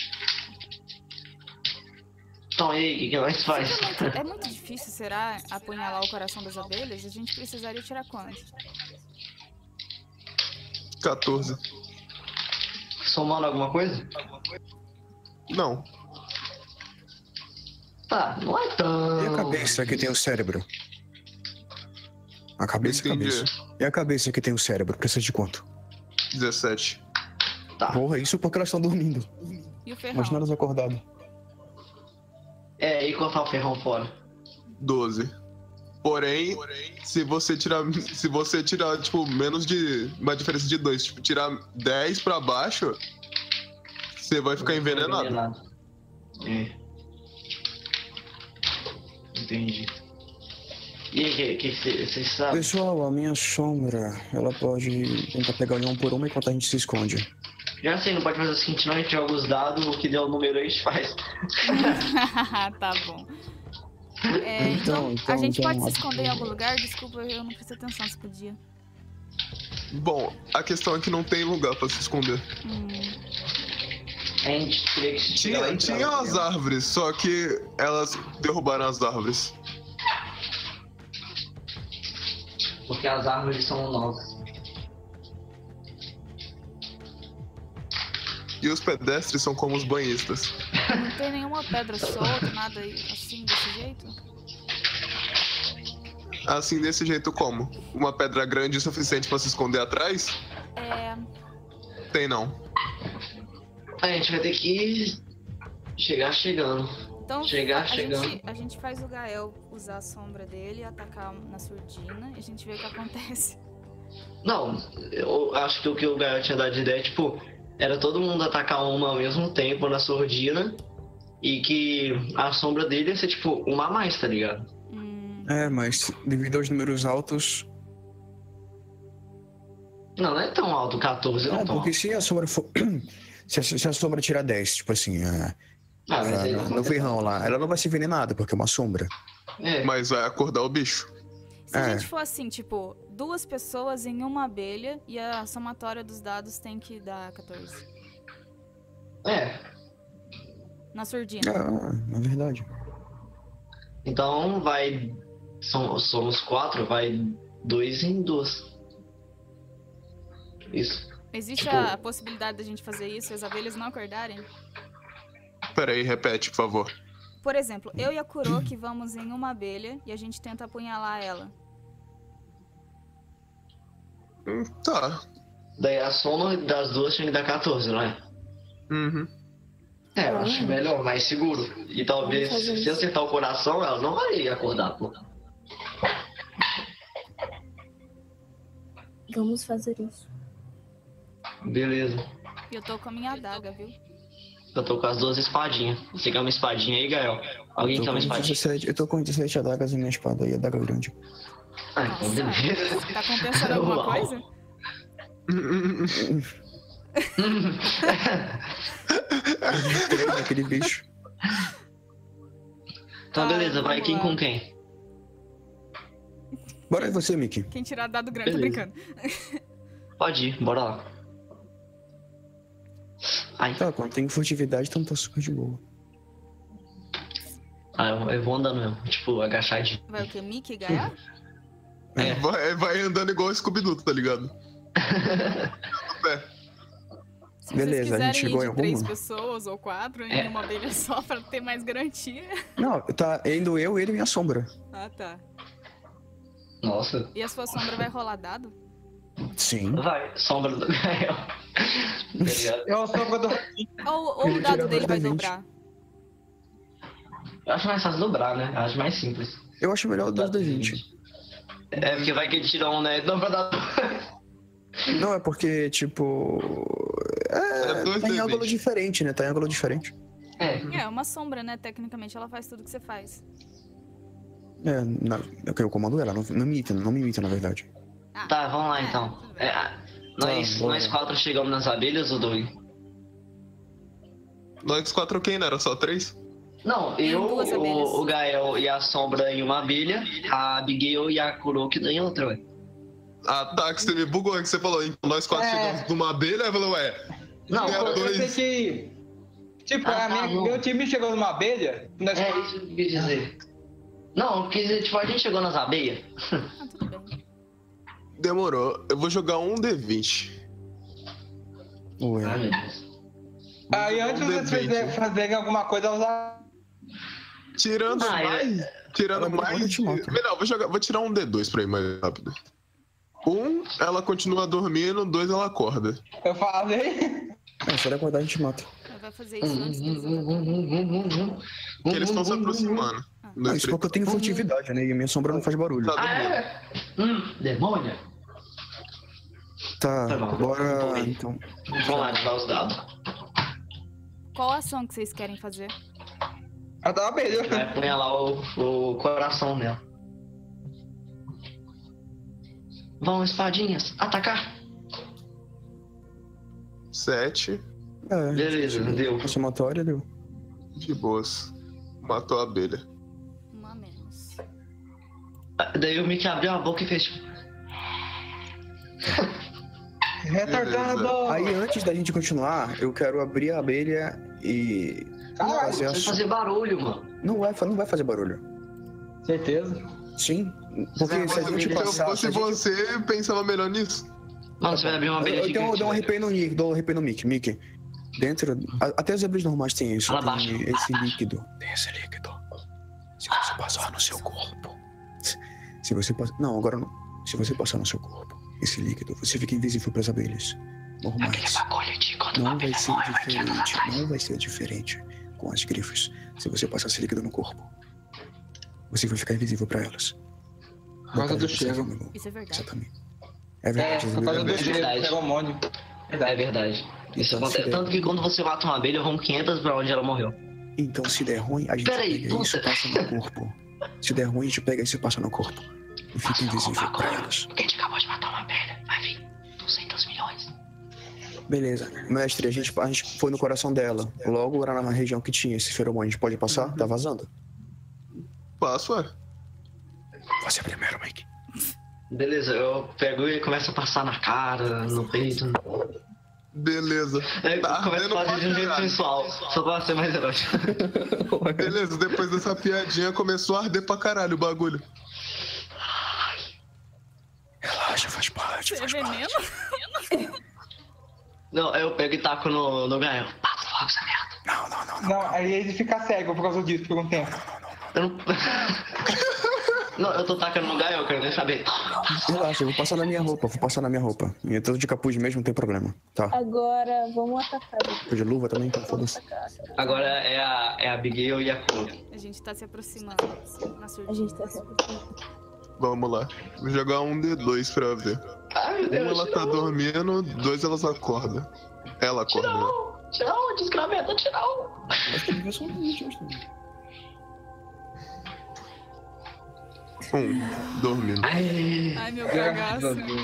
Então, e aí, o que, que nós faz? É muito, é muito difícil, será, apunhalar o coração das abelhas? A gente precisaria tirar quanto? quatorze. Somando alguma coisa? Não. Tá, não é tão... E a cabeça que tem o cérebro? A cabeça e a Entendi. cabeça. E a cabeça que tem o cérebro? Precisa de quanto? dezessete. Tá. Porra, isso porque elas estão dormindo. E o ferrão? Imagina elas acordadas. É, e cortar o ferrão fora. doze. Porém, se você tirar. Se você tirar, tipo, menos de. Uma diferença de dois, tipo, tirar dez pra baixo, você vai ficar envenenado. É. Entendi. E aí, o que você sabe? Pessoal, a minha sombra, ela pode tentar pegar um por uma enquanto a gente se esconde. Já sei, não pode fazer o seguinte, não, a gente joga os dados, o que der o número aí a gente faz. Tá bom. É, então, Então, então, a gente então, pode se a- esconder em algum lugar? Desculpa, eu não prestei atenção se podia. Bom, a questão é que não tem lugar pra se esconder. Hum, A gente teria que se tirar lá Tinha, e tinha entrar, as né? árvores, só que elas derrubaram as árvores. Porque as árvores são novas. E os pedestres são como os banhistas. não tem nenhuma pedra solta, nada aí, assim, desse jeito? Assim, desse jeito como? Uma pedra grande o suficiente pra se esconder atrás? É, Tem não. A gente vai ter que chegar chegando. então Chegar a chegando. gente, a gente faz o Gael usar a sombra dele, atacar na surdina e a gente vê o que acontece. Não, eu acho que o que o Gael tinha dado de ideia, tipo, era todo mundo atacar uma ao mesmo tempo na surdina e que a sombra dele ia ser, tipo, uma a mais, tá ligado? Hum, É, mas devido aos números altos. Não, não é tão alto, quatorze não é Não, tão porque alto. se a sombra for. Se a, se a sombra tirar dez, tipo assim, a, Ah, mas a- aí no ferrão lá, ela não vai ser envenenada, porque é uma sombra. É, Mas vai acordar o bicho. se a É. gente for assim, tipo, duas pessoas em uma abelha e a somatória dos dados tem que dar quatorze. é. Na surdina. Ah, na verdade. Então vai. São, somos quatro, vai dois em duas. Isso. Existe tipo- a possibilidade da gente fazer isso e as abelhas não acordarem? Pera aí, repete, por favor. Por exemplo, eu e a Kuroki vamos em uma abelha e a gente tenta apunhalar ela. Hum, tá. Daí a soma das duas tinha que dar quatorze, não é? Uhum. É, eu acho melhor, mais seguro. E talvez, Vamos fazer se isso. acertar o coração, ela não vai acordar, pô. Vamos fazer isso. Beleza. E eu tô com a minha adaga, viu? Eu tô com as duas espadinhas. Você quer uma espadinha aí, Gael? Alguém eu, quer tô uma com espadinha? dezessete, eu tô com dezessete adagas e minha espada e adaga grande. Ah, então Nossa, beleza. tá compensando alguma Uau. coisa? Aquele bicho. Então Ah, beleza, vai vamos quem lá. com quem? Bora aí você, Mickey. Quem tirar dado grande, tô Beleza. brincando. Pode ir, bora lá. Ai, Tá, quando tem furtividade, então tá super de boa. ah, eu, eu vou andando mesmo, tipo, agachadinho. Vai o quê? Mickey ganhar? É. Vai, vai andando igual o Scooby-Doo, tá ligado? É. Se Beleza, a vocês gente quiserem chegou ir em de três alguma? pessoas ou quatro em É. uma abelha só pra ter mais garantia. Não, tá indo eu, ele e minha sombra. Ah, tá. Nossa. E a sua sombra vai rolar dado? Sim. Vai, sombra do Gael. Tá ligado? Eu sou o do Ou, ou Ele o dado tirou dele vai dois D vinte. dobrar? Eu acho mais fácil dobrar, né? Eu acho mais simples. Eu acho melhor o dois D vinte. É, porque vai que ele tira um, né? Não pra dar. Não, é porque, tipo. É, É dois tá em D ângulo vinte. diferente, né? Tá em ângulo diferente. É. É, uma sombra, né? Tecnicamente ela faz tudo que você faz. É, na, é que eu comando ela, não, não me imita, não me imita, na verdade. Tá, vamos lá É, então. tudo bem. É, nós, Tá, bora. nós quatro chegamos nas abelhas, ou Doug? Nós quatro quem, não era só três? Não, Tem eu, duas abelhas. o, o Gael e a Sombra em uma abelha, a Abigail e a Kuroki em outra, ué. Ah, tá, que você me bugou, que você falou, então nós quatro É. chegamos numa abelha, eu falei, ué, Não, Era pô, Eu dois. sei que. Tipo, Ah, a minha- tá bom. meu time chegou numa abelha. Nós... é isso que eu quis dizer. Não, eu quis dizer, tipo, a gente chegou nas abelhas. Ah, tudo bem. demorou. Eu vou jogar um D vinte. Ué. Ai, meu Deus. Aí antes de Um vocês D vinte. fazerem fazerem alguma coisa, usar. Tirando Ah, é. mais. Tirando Ela mais. te mata. Melhor, vou, jogar, vou tirar um D dois pra ir mais rápido. Um, ela continua dormindo, dois, ela acorda. Eu falei. É, se ele acordar, a gente mata. Ela vai fazer isso antes deles atacarem. Que eles estão se aproximando. Não, Dois, isso três. porque eu tenho furtividade, né? E a minha sombra não faz barulho. Tá Ah, dormindo. é? Hum, demônio. Tá, Tá bom, bora. vou ir. Então. Vamos lá, tirar os dados. Qual ação que vocês querem fazer? Eu tava perdido. Vai apunhalar o, o coração nela. Vão, espadinhas, atacar. Sete. É, Beleza, deu. a somatória deu. De boas. Matou a abelha. Uma a menos. Ah, daí o Mickey abriu a boca e fez tipo. Retardado! Aí antes da gente continuar, eu quero abrir a abelha e. Caralho, fazer a Vai so- fazer barulho, mano. Não vai, fa- não vai fazer barulho. Certeza. Sim. Porque se a gente Se eu passar. fosse se a gente- você, pensava melhor nisso. Mano, você vai abrir uma Eu, abelha eu, dou- eu gigante. dou um velho. arrepio no Nick, dou um arrepio no Mickey. Mickey, dentro. a- Até as abelhas normais têm isso. Fala Tem baixo. esse líquido. Tem esse líquido. Se você passar no seu corpo. se- Se você passar. Não, agora não. Se você passar no seu corpo, esse líquido, você fica invisível para as abelhas. Aquele Normais. bagulho de quando uma Não vai abelha ser morre, vai te diferente. matar. Não vai ser diferente com as grifos. Se você passar esse líquido no corpo, você vai ficar invisível para elas. Por causa do cheiro. Isso é verdade. Exatamente. É É, verdade. por causa do É cheiro, verdade. feromônio. É verdade. Isso Então, acontece. se der- Tanto que quando você mata uma abelha, vão quinhentas pra onde ela morreu. Então, se der ruim, a gente Peraí, pega isso e puta. passa no corpo. Se der ruim, a gente pega isso e passa no corpo. E fica invisível pra elas. Porque a gente acabou de matar uma abelha. Vai vir duzentos milhões. Beleza. Mestre, a gente, a gente foi no coração dela. Logo era na região que tinha esse feromônio. A gente pode passar? Tá vazando? Passo, ué. Você primeiro, Mike. Beleza, eu pego e começo a passar na cara, no peito. Beleza. Aí Tá começo a ardendo fazer de um pra jeito caralho. sensual. Só pra ser mais erótico. Beleza, depois dessa piadinha começou a arder pra caralho o bagulho. Relaxa, faz parte, Você é faz veneno? parte. Não, aí eu pego e taco no, no Gael. Mata logo essa merda. Não, não, não, não. Não, aí ele fica cego por causa disso por um tempo. Eu não. Não, eu tô tacando no Gael, eu quero nem saber. Relaxa, eu vou passar na minha roupa, vou passar na minha roupa. E eu tô de capuz mesmo, não tem problema. Tá. Agora, vamos atacar. Tô de luva também, então foda-se. Agora é a, é a Abigail e a Cor. A gente tá se aproximando. Na A surdina. gente tá se aproximando. Vamos lá. Vou jogar um D dois pra ver. Ai, meu Um, Deus. ela tá dormindo, dois, elas acordam. Ela acorda. né? Tchau, tchau, desgramenta, tchau. Acho que devia ser um vídeo, acho que- Um, dormindo. Ai, Ai, meu Graças a cagaço. Deus.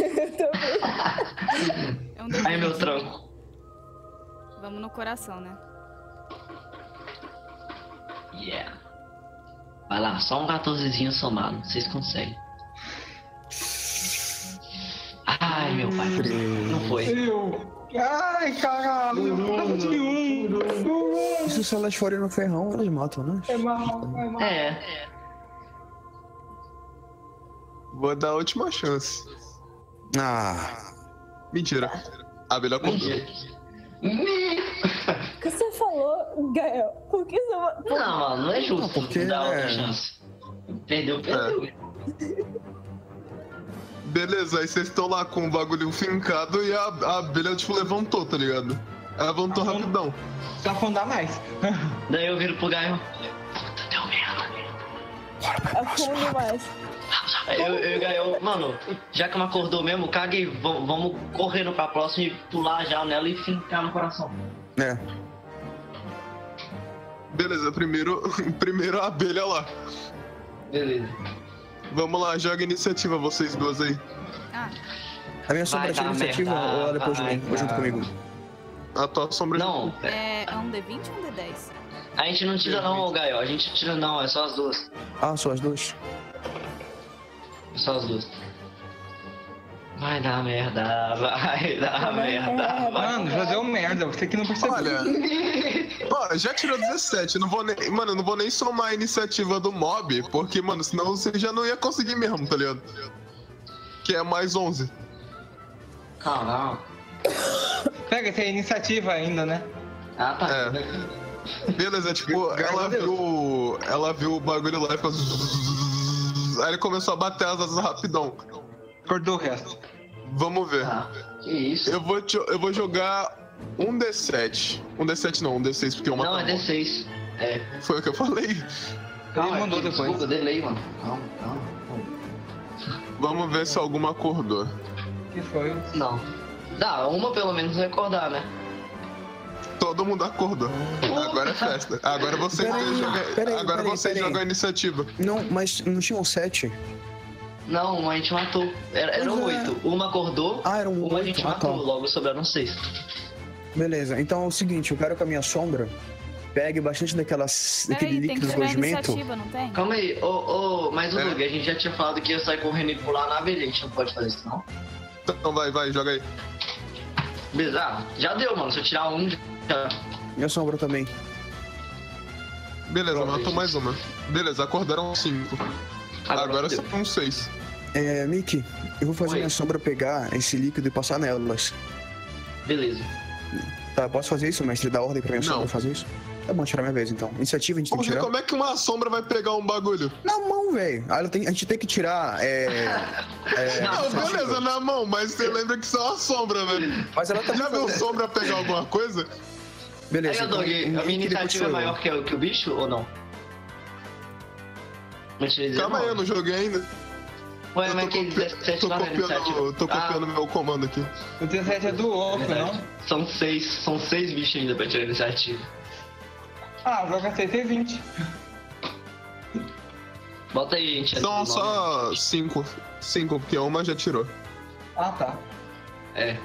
É um D vinte. ai, meu tranco. Vamos no coração, né? Yeah. Vai lá, só um quatorzezinho somado. Vocês conseguem. Ai, meu pai. Não foi. Eu. Ai, caralho. E se os elas forem no ferrão, elas matam, né? É mal, é mal. É. Vou dar a última chance. Ah, Mentira. A abelha acordou. Mentira. O que você falou, Gael? Por que você... Não, mano, não é justo Não, porque dar outra é- chance. Perdeu, perdeu. Beleza, aí vocês estão lá com o bagulho fincado e a, a abelha, tipo, levantou, tá ligado? Ela levantou Ah, rapidão. Se afundar mais. Daí eu viro pro Gaio. Puta, deu merda. bora pra próxima. Afundo mais. Aí Eu, eu e o Gaio, mano, já que me acordou mesmo, caguei. Vamos, vamos correndo pra próxima e pular a janela e fincar no coração. É. Beleza, primeiro, primeiro a abelha lá. Beleza. Vamos lá, joga iniciativa vocês duas aí. Ah, A minha sombra Vai tira dar iniciativa merda, ou ela depois de vai mim? Ou junto dar. comigo? A tua sombra... Não, é, é um D vinte ou um D dez? a gente não tira não, Gaio. A gente tira não, é só as duas. Ah, só as duas? É só as duas. Vai dar merda, vai dar merda. Vai. Mano, já deu merda. Você que não percebeu. Olha, ó, já tirou dezessete, não vou nem, mano, eu não vou nem somar a iniciativa do mob, porque, mano, senão você já não ia conseguir mesmo, tá ligado? Que é mais onze. Calma. Pega, tem iniciativa ainda, né? Ah, tá. É. Beleza, tipo, Graças ela a Deus. viu, ela viu o bagulho lá e ficou... zzzz. Aí ele começou a bater as asas rapidão. Acordou o resto. Vamos ver. Ah, que isso? Eu vou, te- eu vou jogar um D sete. Um D sete não, um D seis, porque uma Não, tá é morta. D seis. É. Foi o que eu falei. Calma, mandou é que- depois. Desculpa, delay, mano. Calma, calma. calma. Vamos ver se alguma acordou. Que foi? Não. Dá, uma pelo menos vai acordar, né? Todo mundo acordou. Agora é festa. Agora vocês Peraí, dois jogam. peraí, Agora peraí, vocês peraí. jogam a iniciativa. Não, mas não tinha um sete? Não, a gente matou. Era, eram Pois é. oito. Uma acordou, Ah, eram uma a oito. gente Ah, matou. tá. Logo sobraram seis. Beleza, então é o seguinte, eu quero que a minha sombra pegue bastante daquela, daquele Peraí, tem que líquido tirar a gosmento. iniciativa, não tem? Calma aí, ô, ô, mas o É. Doug, a gente já tinha falado que ia sair correndo e pular na abelha. A gente não pode fazer isso, não? Então vai, vai, joga aí. Beleza, ah, já deu, mano. Se eu tirar um, já. Minha sombra também. Beleza, Pronto, matou gente. mais uma. Beleza, acordaram cinco. Agora deu. são seis. É, Mickey, eu vou fazer Oi. minha sombra pegar esse líquido e passar nelas. Beleza. Tá, posso fazer isso, mestre? Dá ordem pra minha Não. sombra fazer isso? Tá bom, tirar minha vez então. Iniciativa a gente tem que Porque tirar? como é que uma sombra vai pegar um bagulho? Na mão, velho. Aí ela tem- a gente tem que tirar. É. é Não, iniciativa. beleza, na mão, mas você lembra que isso é uma sombra, velho. Mas ela tá Já viu sombra pegar alguma coisa? Beleza. Aí, ô, Doug, então, a minha Mickey, depois iniciativa é sou eu. maior que, o- que o bicho ou não? Não tirei Calma aí, eu dezenove. não joguei ainda. Ué, Eu mas tô, que copi- dezessete tô não é iniciativa? copiando, tô Ah, copiando meu comando aqui. O dezessete é do outro, verdade. não? São seis, são seis bichos ainda pra tirar a iniciativa. Ah, joga seis e vinte. Bota aí, gente. São antes do nome. só cinco. Cinco, porque uma já tirou. Ah, tá. É.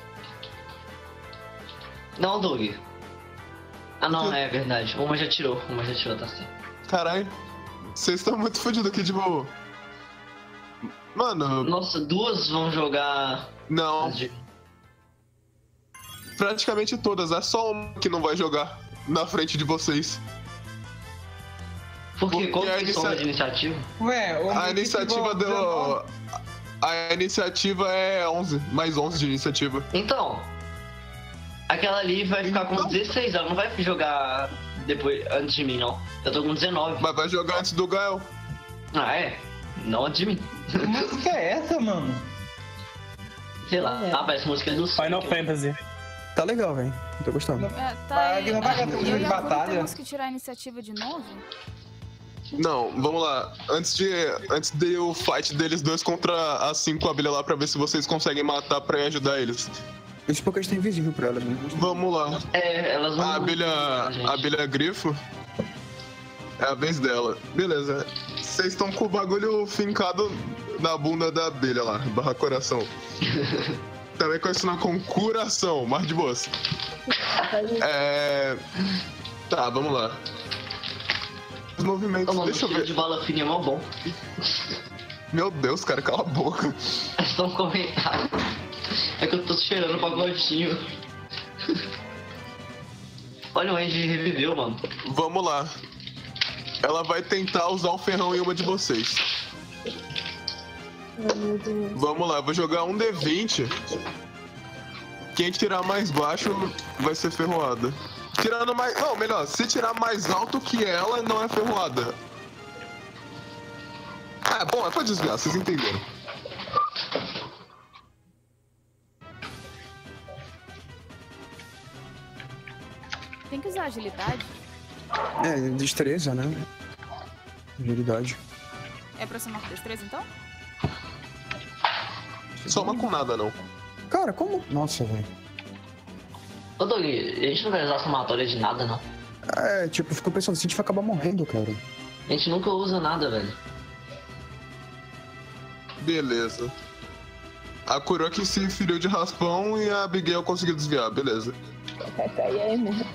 Não, Doug. Ah, não, é verdade. Uma já tirou, uma já tirou, tá certo. Caralho. Vocês estão muito fodidos aqui, tipo. Mano, Nossa, duas vão jogar. não. as de- Praticamente todas. É só uma que não vai jogar na frente de vocês. Porque Porque como a que inicia- soma de iniciativa? Ué, o A Mickey iniciativa ficou deu. dezenove. A iniciativa é onze. Mais onze de iniciativa. Então. Aquela ali vai ficar com Então? dezesseis, ela não vai jogar depois, antes de mim, não. Eu tô com dezenove. Mas vai jogar antes do Gael. Ah, é? Não antes de mim. Que música é essa, mano? Sei lá, É. ah, parece música do Final Fantasy. Tá legal, velho. Tô gostando. É, tá Vai, aí. não vai Eu gastar e de a Bruna batalha. temos que tirar a iniciativa de novo? Não, vamos lá. Antes de. Antes de o fight deles dois contra as cinco abelhas lá pra ver se vocês conseguem matar pra ir ajudar eles. Isso porque a gente tá invisível pra elas, né? Vamos lá. É, elas vão. A abelha. gente. A abelha grifo. É a vez dela. Beleza. Vocês estão com o bagulho fincado na bunda da abelha lá, barra coração. Também conhecido como curação, mas de boas. É... Tá, vamos lá. Os movimentos, Ô, mano, deixa eu tiro ver. de bala fina é mó bom. Meu Deus, cara, cala a boca. É só um comentário. É que eu tô cheirando pagodinho. Olha, o Andy reviveu, mano. Vamos lá. Ela vai tentar usar um ferrão em uma de vocês. Ai, meu Deus. Vamos lá, eu vou jogar um D vinte. Quem tirar mais baixo vai ser ferroada. Tirando mais... Não, melhor, se tirar mais alto que ela, não é ferroada. Ah, bom, é pra desviar, vocês entenderam. Tem que usar agilidade? É, destreza, né? Agilidade. É pra somar com destreza, então? Soma com nada, não. Cara, como... Nossa, velho. Ô, Doug, a gente não vai usar somatória de nada, não. É, tipo, eu fico pensando, se a gente vai acabar morrendo, cara. A gente nunca usa nada, velho. Beleza. A Kuroki se feriu de raspão e a Abigail conseguiu desviar, beleza. Vai cair aí mesmo.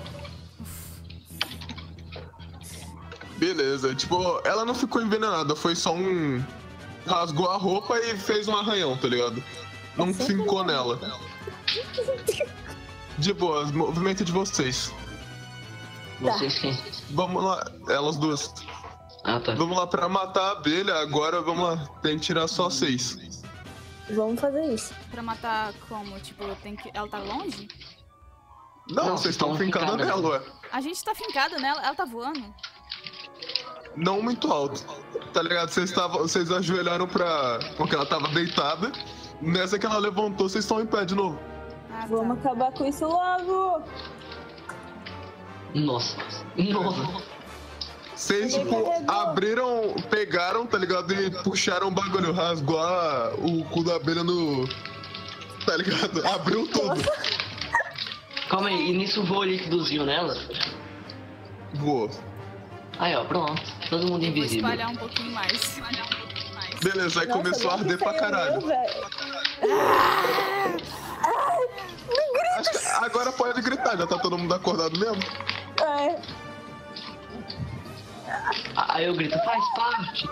Beleza, tipo, ela não ficou envenenada, foi só um... Rasgou a roupa e fez um arranhão, tá ligado? Não fincou nela. De boa, movimento de vocês. Vocês quem? Vamos lá, elas duas. Ah, tá. Vamos lá pra matar a abelha, agora vamos lá, tem que tirar só seis. Vamos fazer isso. Pra matar como? Tipo, tem que... ela tá longe? Não, Não, vocês estão estão fincando fincadas. nela, ué. A gente tá fincada nela, ela tá voando. Não muito alto, tá ligado? Vocês estavam, vocês ajoelharam pra... Porque ela tava deitada. Nessa que ela levantou, vocês estão em pé de novo. Ah, Vamos tá. acabar com isso logo. Nossa. Nossa. Vocês, Ele tipo, carregou. abriram, pegaram, tá ligado? E puxaram o bagulho, rasgou a- o cu da abelha no... Tá ligado? Abriu tudo. Calma aí, e nisso voa líquidozinho nela? Voou. Aí, ó, pronto. Todo mundo Vou invisível. espalhar um pouquinho mais. Espalhar um pouquinho mais. Beleza, aí Nossa, começou a agora arder que pra saiu caralho. meu, velho. Acho que agora pode gritar, já tá todo mundo acordado mesmo? É. Aí eu grito, faz parte.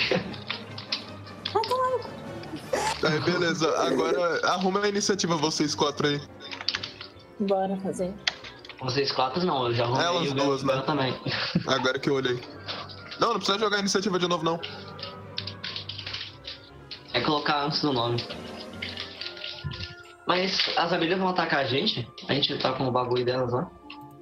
Aí, beleza, agora arruma a iniciativa vocês quatro aí. Bora fazer. Vocês quatro não, eu já arrumei Elas o duas, Gabriel né? também. Agora que eu olhei. Não, não precisa jogar a iniciativa de novo, não. É colocar antes do nome. Mas as abelhas vão atacar a gente? A gente tá com o bagulho delas lá?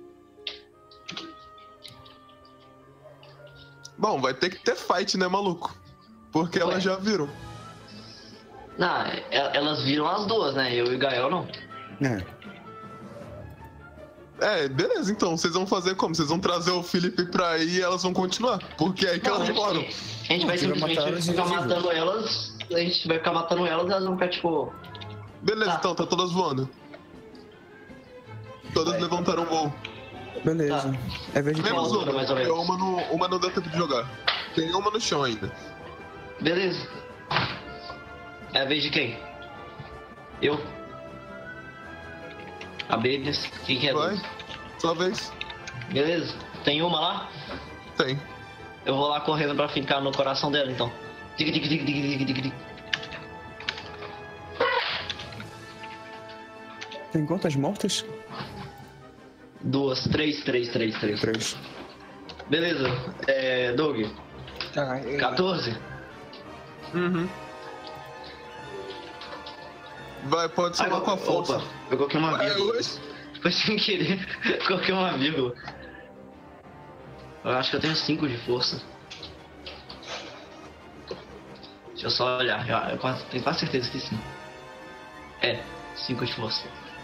Bom, vai ter que ter fight, né, maluco? Porque Ué. elas já viram. Não, e- elas viram as duas, né? Eu e o Gael não. É. É, beleza, então. Vocês vão fazer como? Vocês vão trazer o Felipe pra aí e elas vão continuar. Porque é aí que Não, elas a gente- moram. A gente vai Você vai matar simplesmente elas ficar invisíveis. matando elas. A gente vai ficar matando elas e elas vão ficar tipo. Beleza, Tá. então, tá todas voando. Todas Vai. levantaram voo. Beleza. É vez de Qual Menos altura, uma. mais ou menos? É, uma, no, uma não deu tempo de jogar. Tem uma no chão ainda. Beleza. É a vez de quem? Eu? Abelhas? Quem que é? Vai, sua vez. Beleza. Tem uma lá? Tem. Eu vou lá correndo pra ficar no coração dela então. Tic, tic, tic, tic, tic, tic, tic. Tem quantas mortas? Duas, três, três, três, três. Três. Beleza. É. Doug, Ah, eu- quatorze? Uhum. Vai, pode ser lá com a força. Opa, eu coloquei uma É, vírgula. hoje. Foi sem querer. Coloquei uma vírgula. Eu acho que eu tenho cinco de força. Deixa eu só olhar. Eu, eu quase- tenho quase certeza que sim. É, cinco de força.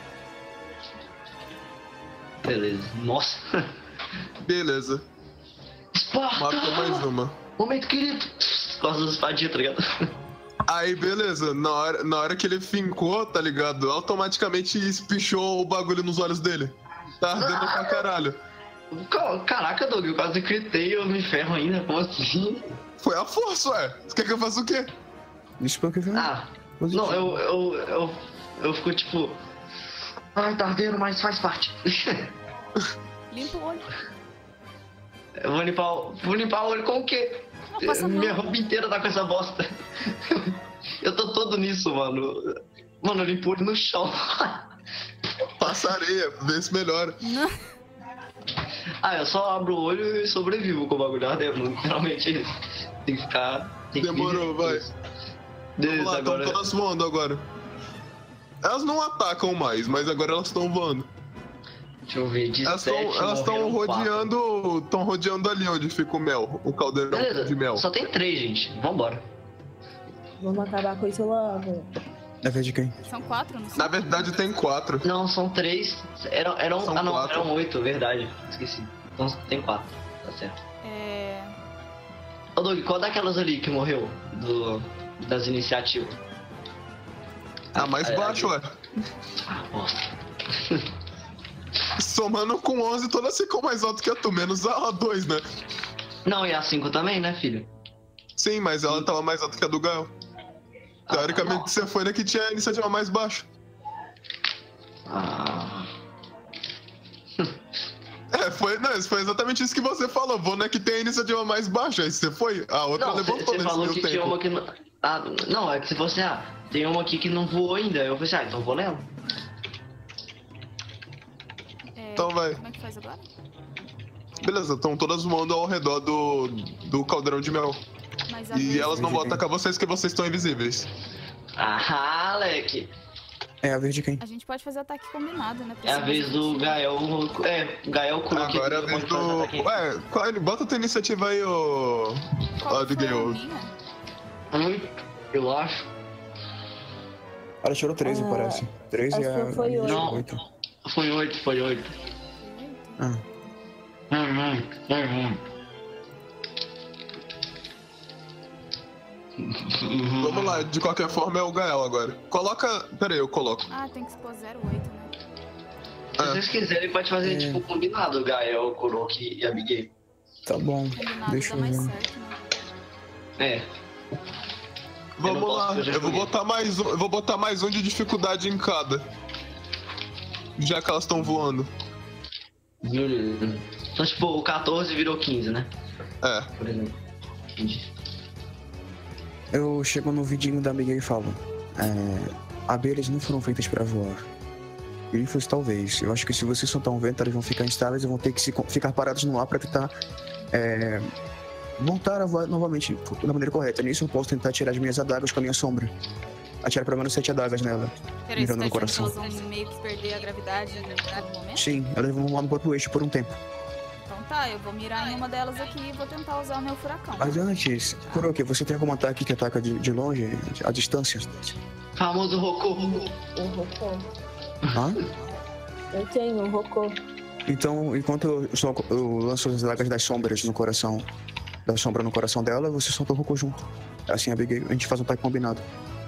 Beleza. Nossa. Beleza. Esparta! Matou mais uma. Momento querido. Gosto das espadinhas, tá ligado? Aí, beleza. Na hora, na hora que ele fincou, tá ligado? Automaticamente espichou o bagulho nos olhos dele. Tá ardendo pra caralho. Ca- Caraca, Doug, eu quase gritei, eu me ferro ainda, como assim? Foi a força, ué. Você quer que eu faça o quê? Isso porque foi Ah, positivo. não, eu, eu, eu, eu fico tipo... Ai, tá ardendo, mas faz parte. Limpa o olho. Eu vou limpar, o- vou limpar o olho com o quê? Não, passa a mão. Minha roupa inteira tá com essa bosta. Eu tô todo nisso, mano. Mano, eu limpo o olho no chão. Passa areia, vê se melhora. Não. Ah, eu só abro o olho e sobrevivo com o bagulho ardendo. Literalmente é isso. Tem que ficar... Tem que Demorou, viver vai. isso. Vamos Beleza, lá, estão agora... todas voando agora. Elas não atacam mais, mas agora elas estão voando. Deixa eu ver, de Elas sete estão elas estão morreram quatro. rodeando. Estão rodeando ali onde fica o mel, o caldeirão Beleza, de mel. só tem três, gente. Vambora. Vamos acabar com isso logo. É vez de quem? São quatro, não sei. Na verdade tem quatro. Não, são três. Eram, eram, São ah, não, quatro. eram oito, verdade. Esqueci. Então tem quatro, tá certo. É... Ô, Doug, qual daquelas ali que morreu? Do, das iniciativas? Ah, mais É, baixo, ué. Ah, bosta. Somando com onze, todas ficam mais alto que a tu, menos a dois, né? Não, e a cinco também, né, filho? Sim, mas ela tava mais alta que a do Gael. Ah, Teoricamente não. você foi na que tinha a iniciativa mais baixa. Ah, É, foi, não, foi exatamente isso que você falou. Vou na que tem a iniciativa mais baixa. Aí você foi, a outra não, levantou você nesse falou meu que tempo. tinha uma que não... Ah, não, é que se fosse, ah, tem uma aqui que não voou ainda. Eu falei assim, ah, então vou nela. é... Então vai. Como é que faz agora? Beleza, estão todas voando ao redor do, do caldeirão de mel. Mas a E vez- elas não vão atacar vocês porque vocês estão invisíveis. Ah, Alec. É a vez de quem? A gente pode fazer ataque combinado, né? pra É a cima vez de do gente. Gael. É, Gael Kuro que Agora é a vez pode fazer do. ataque. Ué, Klein, bota a tua iniciativa aí, ô. Qual Ó, que do foi a Gale. minha? Hum, eu acho. Ela tirou treze, Ah, parece. treze e acho a. que foi a minha oito. tirou Não. oito. Foi oito, foi oito. Ah, Hum, hum, hum, hum. Vamos lá, de qualquer forma é o Gael agora. Coloca. Pera aí, eu coloco. Ah, tem que expor zero oito, né? Se vocês quiserem, pode fazer É. tipo combinado, Gael, Kuroki e Abigail. tá bom. Combinado Deixa dá eu mais ver. certo, né? É. Vamos não posso lá, fazer eu vou escolher. botar mais um. Eu vou botar mais um de dificuldade em cada. Já que elas estão voando. Beleza. Então, tipo, o quatorze virou quinze, né? É. Por exemplo. Entendi. Eu chego no vidinho da Abigail e falo: é, abelhas não foram feitas pra voar. Grifos, talvez. Eu acho que se você soltar um vento, elas vão ficar instáveis e vão ter que se, ficar paradas no ar pra tentar é, voltar a voar novamente da maneira correta. Nisso, eu posso tentar tirar as minhas adagas com a minha sombra. Atirar pelo menos sete adagas nela. Peraí, Mirando você no tá dizendo que coração. elas vão meio que perder a gravidade em algum momento? Sim, elas vão voar no próprio eixo por um tempo. Então tá, eu vou mirar em uma delas aqui e vou tentar usar o meu furacão. Mas antes, Kuroki, você tem algum ataque que ataca de, de longe, a distância? Famoso Roku. Um rocô. Hã? Eu tenho um rocô. Então, enquanto eu, só, eu lanço as adagas das sombras no coração, da sombra no coração dela, você solta o Roku junto. Assim, Abigail, a gente faz um ataque combinado.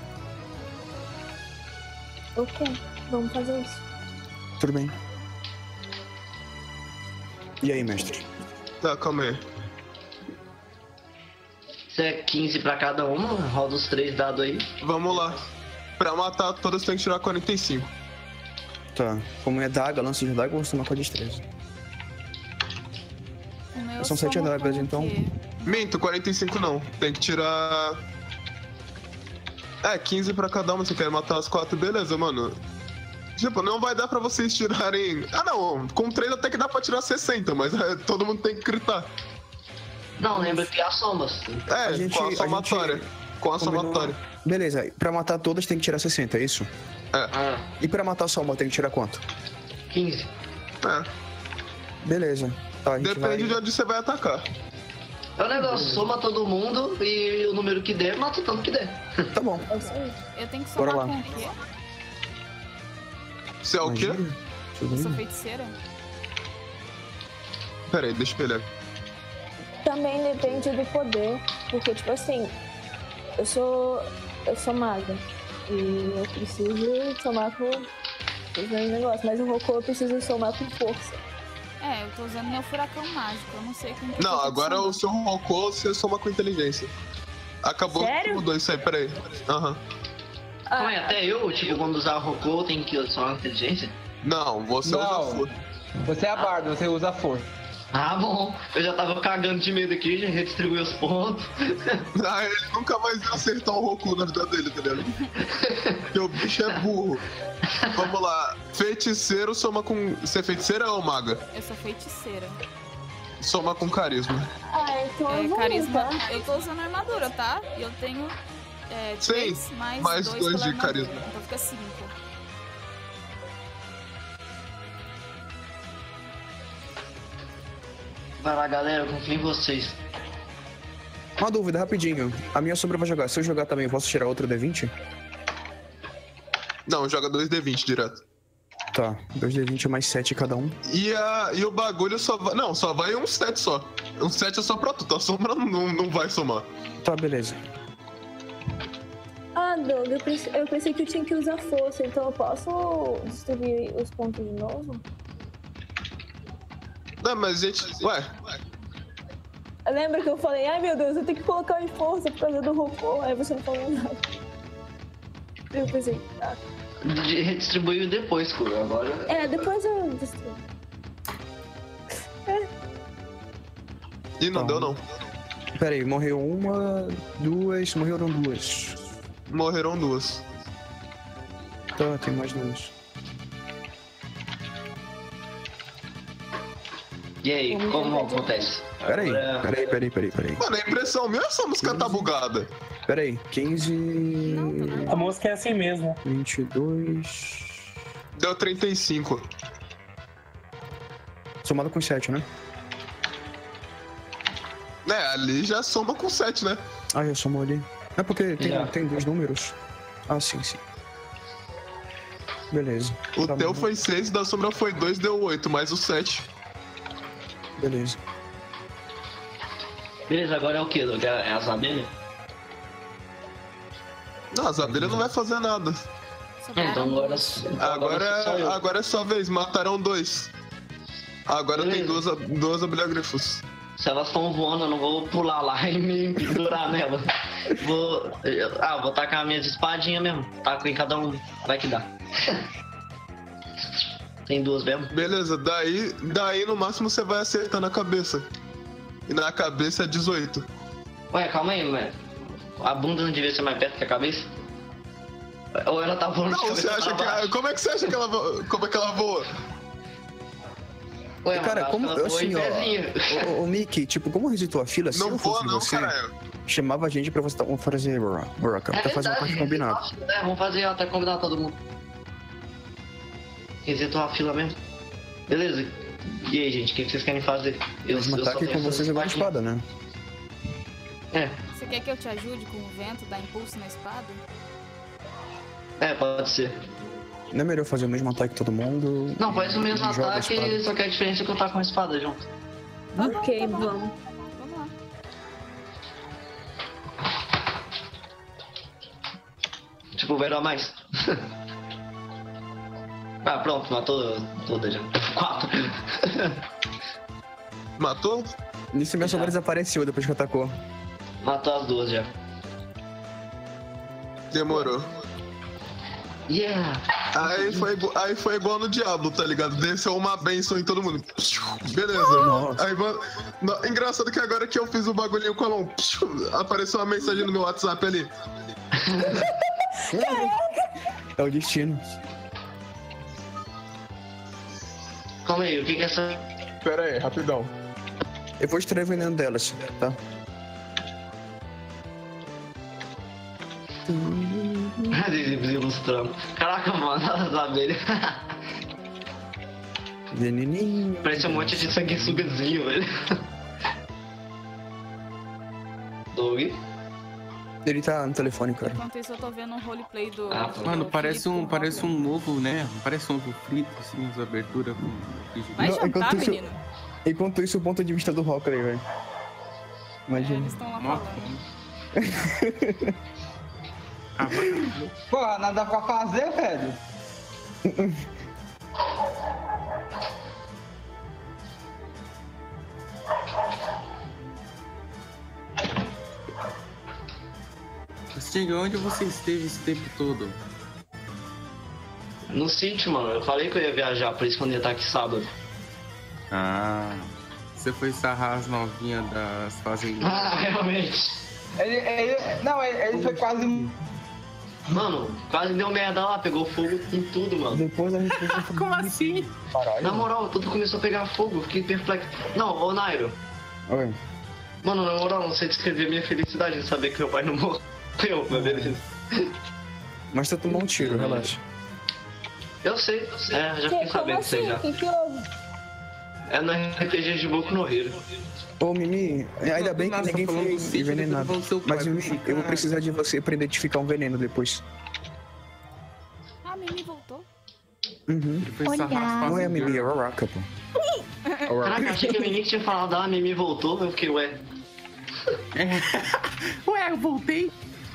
Ok, vamos fazer isso. Tudo bem. E aí, mestre? Tá, calma aí. Isso é quinze pra cada uma, roda os três dados aí. Vamos lá. Pra matar todas tem que tirar quarenta e cinco. Tá. Como é daga, lance de daga, você marca a destreza. O meu São sete somo adagas, com o então. quê? Minto, quarenta e cinco não. Tem que tirar. É, quinze pra cada uma. Você quer matar as quatro, beleza, mano. Tipo, não vai dar pra vocês tirarem. Ah, não. Com três até que dá pra tirar sessenta, mas é, todo mundo tem que gritar. Não, lembra que as somas. É, A gente- com a a gente somatória. Com a Combinou- somatória. Beleza, pra matar todas tem que tirar sessenta, é isso? Ah, E pra matar só uma tem que tirar quanto? quinze. É. Beleza. Tá, a gente Depende vai... de onde você vai atacar. É o negócio, soma todo mundo e o número que der, mata o tanto que der. Tá bom. É isso aí. Eu tenho que Bora somar lá. com o quê? Você é o quê? Magia? Deixa eu Eu sou ver. feiticeira? Pera aí, deixa eu ver. Também depende do poder, porque tipo assim, eu sou eu sou maga e eu preciso somar com os meus negócios, mas o Roku eu preciso somar com força. É, eu tô usando meu furacão mágico, eu não sei como que Não, eu tô agora o adicionando. seu Rocô você soma com inteligência. Acabou Sério? que mudou isso aí, peraí. Aham. Calma aí, até eu, tipo, quando usar o Rocô, tem que usar a inteligência? Não, você Não. usa força. Você é a barda, você usa a força. Ah, bom. Eu já tava cagando de medo aqui, já redistribuí os pontos. Ah, ele nunca mais ia acertar um Rocô na vida dele, tá ligado? Porque o bicho é burro. Vamos lá. Feiticeiro soma com. Você é feiticeira ou maga? Eu sou feiticeira. Soma com carisma. Ah, então É, eu vou carisma. usar. Eu tô usando armadura, tá? E eu tenho é, Sim, três mais, mais dois, dois pela de armadura. carisma. Então fica cinco. Vai lá, galera, eu confio em vocês. Uma dúvida, rapidinho. A minha sombra vai jogar. Se eu jogar também, eu posso tirar outro D vinte? Não, joga dois D vinte direto. Tá, dois D vinte mais sete cada um. E, a, e o bagulho só vai. Não, só vai um sete só. Um sete é só pra tu, tua sombra não, não vai somar. Tá, beleza. Ah, Doug, eu pensei, eu pensei que eu tinha que usar força, então eu posso distribuir os pontos de novo? Não, mas gente. Ué, Lembra que eu falei, ai meu Deus, eu tenho que colocar em força por causa do Rocô, aí você não falou nada. Eu pensei, ah. De- Redistribuiu depois, Kuro. Agora. É, depois eu distribuo. e não Tá. deu não. Pera aí, morreu uma, duas, morreram duas. Morreram duas. Tá, tem mais duas. E aí, Vamos como tentar de acontece? Pera aí, Agora- pera aí, pera aí, pera aí, pera aí. Mano, a impressão minha é essa música tá bugada. Pera aí, quinze, Não, tá A música é assim mesmo. vinte e dois... Deu trinta e cinco. Somado com sete, né? É, ali já soma com sete, né? Ah, eu somo ali. É porque tem, Já. tem dois números. Ah, sim, sim. Beleza. O Tá teu bom. foi seis, da sombra foi dois, deu oito, mais o sete. Beleza. Beleza, agora é o que, Doug? É as abelhas? Não, as abelhas não vai fazer nada. Sobraram Então agora. duas. Agora, só eu. agora é sua vez, mataram dois. Agora tem Beleza. duas, ab- duas abelhagrifos. Se elas estão voando, eu não vou pular lá e me pendurar nelas. Vou. Ah, vou tacar minhas espadinhas mesmo. Taco em cada um. Vai que dá. Tem duas mesmo? Beleza, daí, daí no máximo você vai acertar na cabeça. E na cabeça é dezoito. Ué, calma aí, ué. A bunda não devia ser mais perto que a cabeça? Ou ela tá voando de Não, você cabeça acha pra que. baixo? Como é que você acha que ela, vo- como é que ela voa? Ué, Cara, mas como ela voa assim, em ó, pezinho. ô, ô, Mickey, tipo, como resetou a fila, se Não eu voa fosse não, você, caralho. chamava a gente pra você vamos fazer Buraca, É pra fazer um verdade, ataque combinado. resetou a fila, é, vamos fazer até combinar todo mundo. Resetou a fila mesmo. Beleza. E aí, gente, o que que vocês querem fazer? Eu, Mesmo eu só ataque tenho com essa você jogando espadinha. espada, né? É, Você quer que eu te ajude com o vento, dar impulso na espada? é, pode ser. Não é melhor fazer o mesmo ataque que todo mundo? Não, faz o mesmo e joga a ataque, espada? só que a diferença é que eu tá com a espada junto. Tá bom, Ok, tá bom. vamos. Vamos lá. Tipo, vai dar mais. Ah, pronto, matou toda já. Quatro. Matou? Nisso minha sombra desapareceu depois que atacou. Matou as duas já. Demorou. Yeah! Aí foi, igu- aí foi igual no Diablo, tá ligado? Desceu uma benção em todo mundo. Beleza. Nossa. Aí, mano, no- engraçado que agora que eu fiz o bagulhinho com a mão, apareceu uma mensagem no meu WhatsApp ali. É o destino. Calma aí, o que que é essa. Pera aí, rapidão. Eu vou extrair o veneno delas, tá? Ilustrando. Caraca, mano, as abelhas. Veneninho. Parece um monte de sanguessugazinho, velho. Doug. Ele tá no telefone, cara. Enquanto isso, eu tô vendo um roleplay do. Ah, do Mano, parece Felipe um, com parece Rocker. um novo, né? Parece um ovo frito, assim, as aberturas com queijo. Vai Não, jantar, enquanto isso- menino. Enquanto isso, o ponto de vista do Rockley, velho. É, Imagina. eles estão lá Mó falando. fome. Ah, vai. Porra, nada pra fazer, velho. Sting, onde você esteve esse tempo todo? No sítio, mano. Eu falei que eu ia viajar, por isso que eu não ia estar aqui sábado. Ah, você foi sarrar as novinhas das fazendas. Ah, realmente. Ele, ele, não, ele, ele foi quase... Mano, quase deu merda lá, pegou fogo em tudo, mano. Depois a gente... Como assim? Caralho. Na moral, tudo começou a pegar fogo, fiquei perplexo. Não, ô Nairo. Oi. Mano, na moral, não sei descrever minha felicidade de saber que meu pai não morreu, mas beleza. Mas tu tomou um tiro, relaxa. Eu sei, é, já fiquei sabendo disso aí já. Que que houve? É no R P G de Boku no Hero. Ô, Mimi, ainda bem que Nossa, ninguém falando foi do sítio, envenenado. depois do seu pai, Mas, Mimi, porque, eu vou cara. precisar de você pra identificar um veneno depois. Ah, a Mimi voltou. Uhum. Ele foi sarrar as Não é a Mimi, é a fazendeiras. Roraka, pô. Caraca, achei que o Mimi tinha falado, ah, a Mimi voltou, eu fiquei, ué. Ué, eu voltei.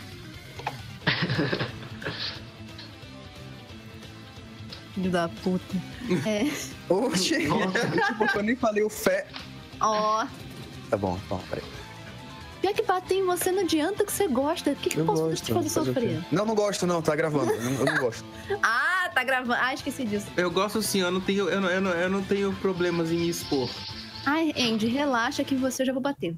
Filho da puta. É. Oxi, tipo, eu nem falei o fé. Ó. Tá bom, tá bom, peraí. Pior que bater em você não adianta que você gosta. O que, que eu Eu posso gosto. te fazer fazer o quê? sofrer? Não, não gosto não, tá gravando. Eu não, eu não gosto. Ah, tá gravando. Ah, esqueci disso. Eu gosto sim, eu não tenho, eu não, eu não, eu não tenho problemas em me expor. Ai, Andy, relaxa que você eu já vou bater.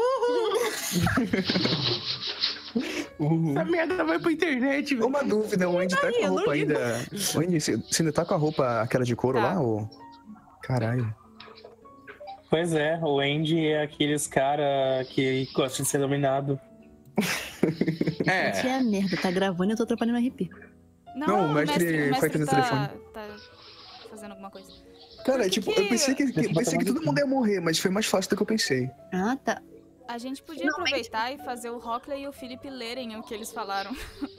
Essa merda vai pra internet, velho. Uma dúvida, o Andy tá com a eu não roupa ligo. ainda... O Andy, você você ainda tá com a roupa aquela de couro Tá. lá, ou... Caralho. Pois é, o Andy é aqueles cara que gosta de ser dominado. Gente, É, é merda, tá gravando e eu tô atrapalhando o R P. Não, Não, o o mestre mestre, o foi mestre atender o tá, telefone. tá fazendo alguma coisa. Cara, Por que tipo, que- eu pensei que, que- pensei que todo mundo ia morrer, mas foi mais fácil do que eu pensei. Ah, tá. A gente podia Não, aproveitar e fazer o Rockley e o Felipe lerem o que eles falaram.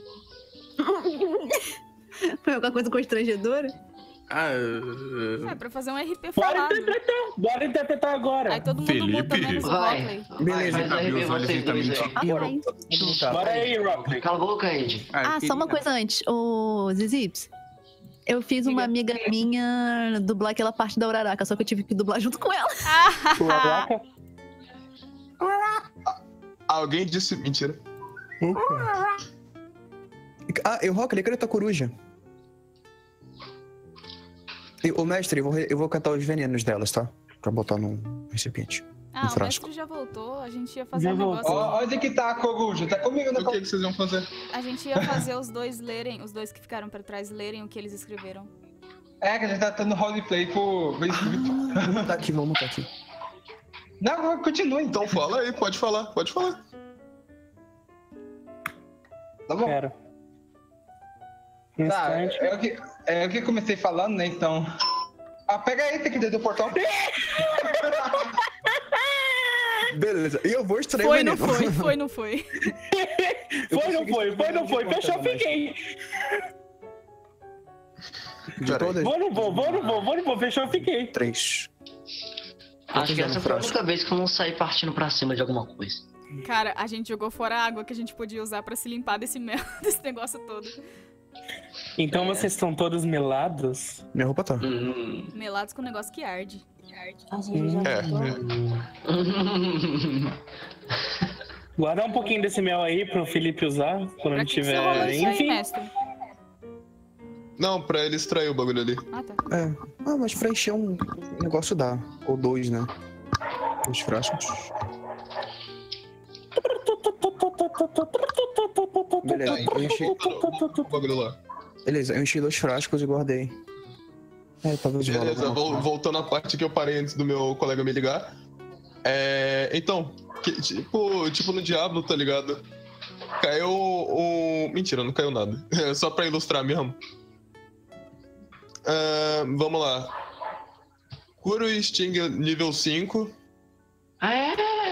Foi alguma coisa constrangedora? ah, É, pra fazer um R P Bora falado. interpretar, bora interpretar agora. Aí todo mundo muda Felipe. menos o Vai. Rockley. Beleza, Vai, faz abriu R P os olhos, vocês ele tá dois aí, ó. mentindo. Ah, vai. Tá. Bora aí, Rockley. Cala a boca, Andy. Ah, só uma coisa antes. Ô, Zizips. Eu fiz uma amiga minha dublar aquela parte da Uraraka, só que eu tive que dublar junto com ela. Caraca. Alguém disse mentira. Ah, eu Rock, cadê tua coruja? E, ô mestre, eu vou, re- eu vou catar os venenos delas, tá? Pra botar num recipiente. Ah, Um o frasco. mestre já voltou, a gente ia fazer Já um negócio. voltou. Ó, onde que tá a coruja? Tá comigo na O que, que vocês vão fazer? A gente ia fazer os dois lerem, os dois que ficaram pra trás lerem o que eles escreveram. É, que a gente tá dando roleplay pro... pro escrito. Vamos botar aqui, vamos botar aqui. Não, continua então. Então fala aí, pode falar, pode falar. Tá bom. Quero. Tá, Instante. é o que, é o que comecei falando, né, então... Ah, pega aí, tem que dentro do portão. Beleza, e eu vou extrair Foi, o não veneno. foi, foi, não foi. Foi, não foi, foi, não foi. Fechou, fiquei. De todas? Vou, não vou, vou, não vou, vou, não vou. Fechou, fiquei. Três. Acho que usando essa foi a frasco. única vez que eu não saí partindo pra cima de alguma coisa. Cara, a gente jogou fora a água que a gente podia usar pra se limpar desse mel, desse negócio todo. Então vocês estão todos melados? Minha roupa tá. Hum. Melados com um negócio que arde. A gente já É. voltou. Guardar um pouquinho desse mel aí pro Felipe usar quando Pra ele que, que você rolou tiver. isso aí, Enfim. mestre? Não, pra ele extrair o bagulho ali. Ah, tá. É. Ah, mas pra encher um negócio dá. Ou dois, né? Dois frascos. Beleza, eu enchi, O bagulho lá. beleza, eu enchi dois frascos e guardei. É, talvez rola Beleza, alguma vol- coisa. voltando à parte que eu parei antes do meu colega me ligar. É. Então, que- tipo, tipo no Diablo, tá ligado? Caiu um. Mentira, não caiu nada. É só pra ilustrar mesmo. Ah, vamos lá. Kuro e Sting nível cinco. Ah, é?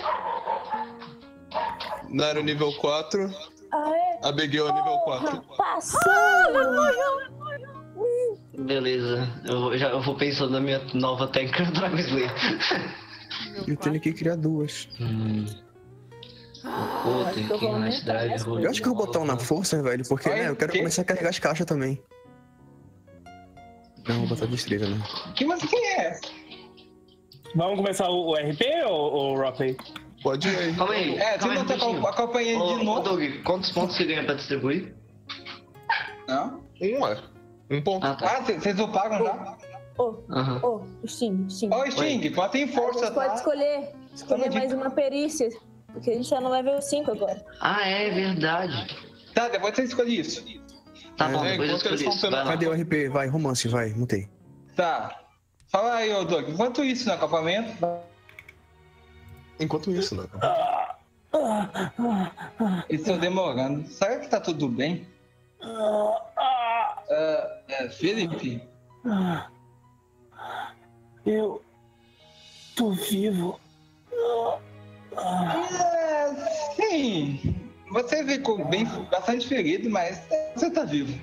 Nairo nível quatro. Aê, Abigail nível quatro. passou! Beleza, eu, vou- já, eu vou pensando na minha nova técnica do Dragon Slayer. Eu tenho que criar duas. Hum. Pô, tem acho que eu que vou mais aumentar drive. as roll Eu acho que eu vou botar um na força, velho, porque né, eu quero Quê? começar a carregar as caixas também. Não, vou botar destreza, né? Que música é essa? Vamos começar o o R P ou o Rockley? Pode ir aí. Calma aí. É, se calma aí, não tá rapidinho. com- acompanhando Ô, de ô, novo. Doug, quantos pontos você ganha pra distribuir? Não? Um, ué. Um ponto. Ah, tá. Ah, vocês upagam já? Ô, Aham. ô, Sting, Sting. Ô, Sting, bota em A força, gente pode tá? escolher, escolher Tamo de- mais uma perícia. Porque a gente tá no level cinco agora. Ah, é verdade. Tá, depois você escolhe isso. Tá bom, É, depois eu enquanto eles escolhi isso. estão tendo- Vai lá. Cadê o R P? Vai, romance, vai, mutei. Tá. Fala aí, ô Doug. Enquanto isso no acampamento. Enquanto isso, né? Eles estão demorando. Será que tá tudo bem? Ah, é, Felipe? Eu tô vivo. É, sim. Você ficou bem, bastante ferido, mas você tá vivo.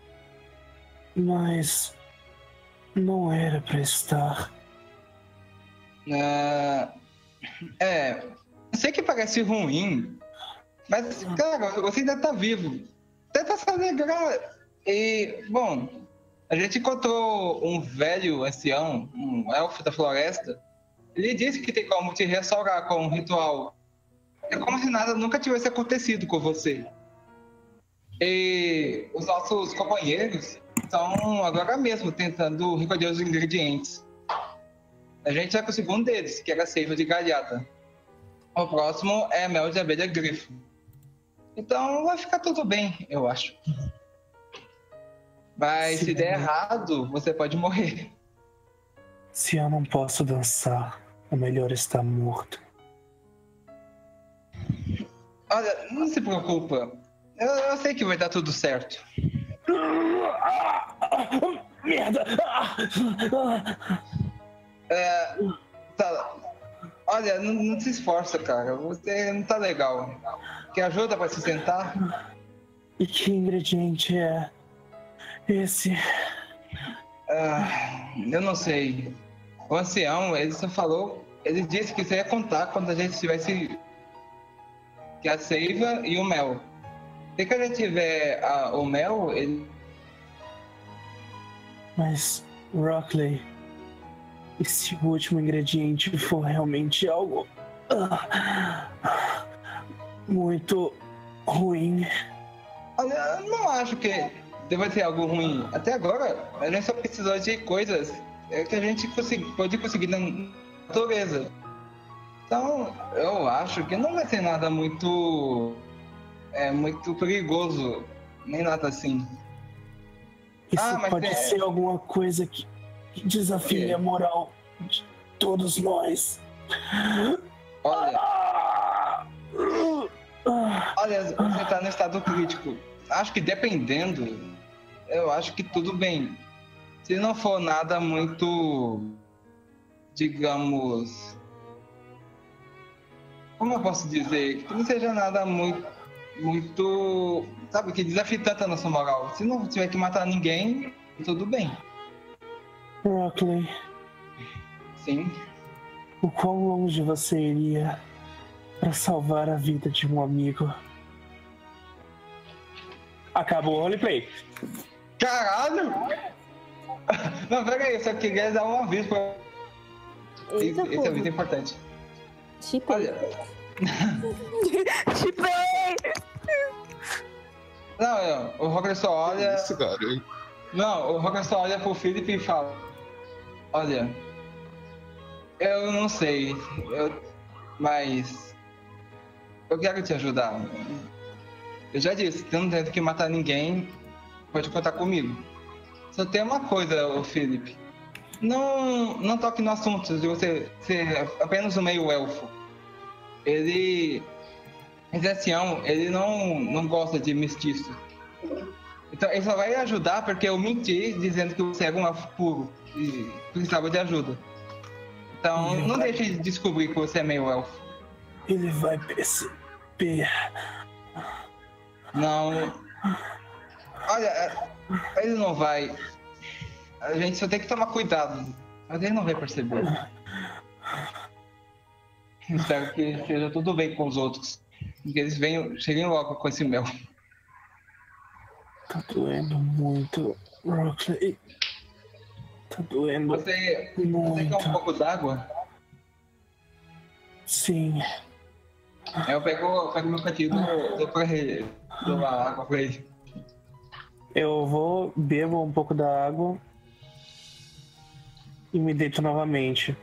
Mas não era pra estar. Ah, é, eu sei que parece ruim, mas, cara, você ainda tá vivo. Tenta se alegrar. E, bom, a gente encontrou um velho ancião, um elfo da floresta. Ele disse que tem como te restaurar com um ritual. É como se nada nunca tivesse acontecido com você. E os nossos companheiros estão agora mesmo tentando recolher os ingredientes. A gente já conseguiu um deles, que era a seiva de galhada. O próximo é mel de abelha grifo. Então vai ficar tudo bem, eu acho. Mas Sim. se der errado, você pode morrer. Se eu não posso dançar, é melhor estar morto. Olha, não se preocupa. Eu, eu sei que vai dar tudo certo. Merda! É, tá. Olha, não, não se esforça, cara. Você não tá legal. Quer ajuda pra se sentar? E que ingrediente é esse? Ah, eu não sei. O ancião, ele só falou... Ele disse que você ia contar quando a gente tivesse... Que a seiva e o mel. Se que a gente tiver a, o mel, ele... Mas, Rockley, e se o último ingrediente for realmente algo ah, muito ruim? Olha, eu não acho que deva ser algo ruim. Até agora, a gente só precisou de coisas que a gente consegui, pode conseguir na natureza. Então, eu acho que não vai ser nada muito... É, muito perigoso, nem nada assim. Isso Ah, mas pode é- ser alguma coisa que, que desafie Ok. a moral de todos nós. Olha, Ah! Ah! olha, você tá no estado crítico. Acho que dependendo, eu acho que tudo bem. Se não for nada muito, digamos... Como eu posso dizer? Que não seja nada muito, muito, sabe, que desafie tanto a nossa moral. Se não tiver que matar ninguém, tudo bem. Rockley, Sim. o quão longe você iria para salvar a vida de um amigo? Acabou o roleplay. Caralho! Não, pera aí, eu só queria dar um aviso pra... Esse, Eita, esse aviso é importante. Tipo, Olha, Chipei! não, não, o Roger só olha... Isso, cara. Não, o Roger só olha pro Felipe e fala: olha, eu não sei, eu... mas eu quero te ajudar. Eu já disse, você não tem que matar ninguém, pode contar comigo. Só tem uma coisa, ô Felipe. Não, não toque no assunto de você ser apenas um meio elfo. Ele... Esse ancião, ele não, não gosta de mestiço. Então ele só vai ajudar porque eu menti dizendo que você era um elfo puro e precisava de ajuda. Então não deixe de descobrir que você é meio elfo. Ele vai perceber. Não. Olha, ele não vai. A gente só tem que tomar cuidado. Mas ele não vai perceber. Espero que seja tudo bem com os outros. E que eles venham, cheguem logo com esse mel. Tá doendo muito, Rockley. Tá doendo Você, você quer um muito. pouco d'água? Sim, Eu pego, eu pego meu cantinho do, do pra ele. Dou a água pra ele. Eu vou, bebo um pouco da água e me deito novamente.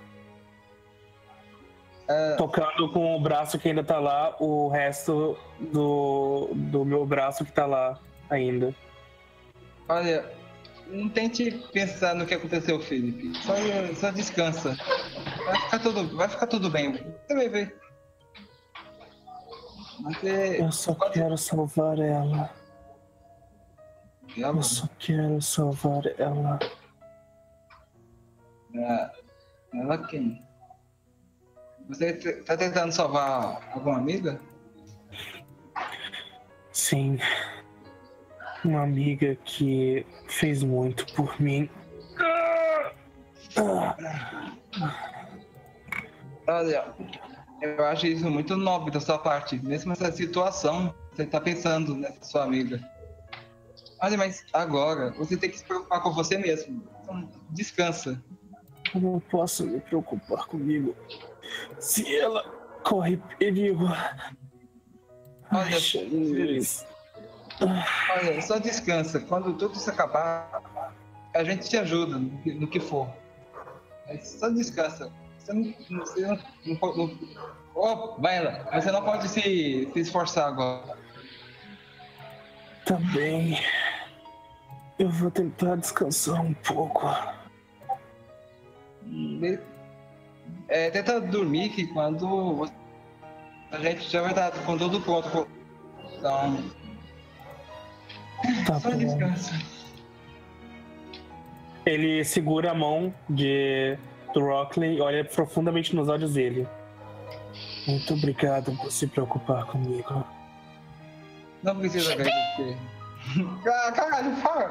É, Tocando com o braço que ainda tá lá, o resto do, do meu braço que tá lá ainda. olha, não tente pensar no que aconteceu, Felipe. Só, só descansa. Vai ficar tudo, vai ficar tudo bem. Você vai ver. Você... Eu só quero salvar ela. Eu só quero salvar ela. Ela, ela quem? Você tá tentando salvar alguma amiga? Sim. Uma amiga que fez muito por mim. Olha, eu acho isso muito nobre da sua parte. Mesmo nessa situação, você tá pensando nessa sua amiga. Olha, mas agora você tem que se preocupar com você mesmo. Então, descansa. Eu não posso me preocupar comigo se ela corre perigo. Olha, Deixa eles. olha, só descansa. Quando tudo isso acabar, a gente te ajuda no que, no que for. Mas só descansa. Você não, você não, não, não oh, vai lá. Você não pode se, se esforçar agora. Tá bem. Eu vou tentar descansar um pouco. É, tenta dormir que quando a gente já vai estar com tudo pronto. Então, Tá só bom. descansa. Ele segura a mão de do Rockley e olha profundamente nos olhos dele. Muito obrigado por se preocupar comigo. Não precisa agradecer. Ah, caralho, fala!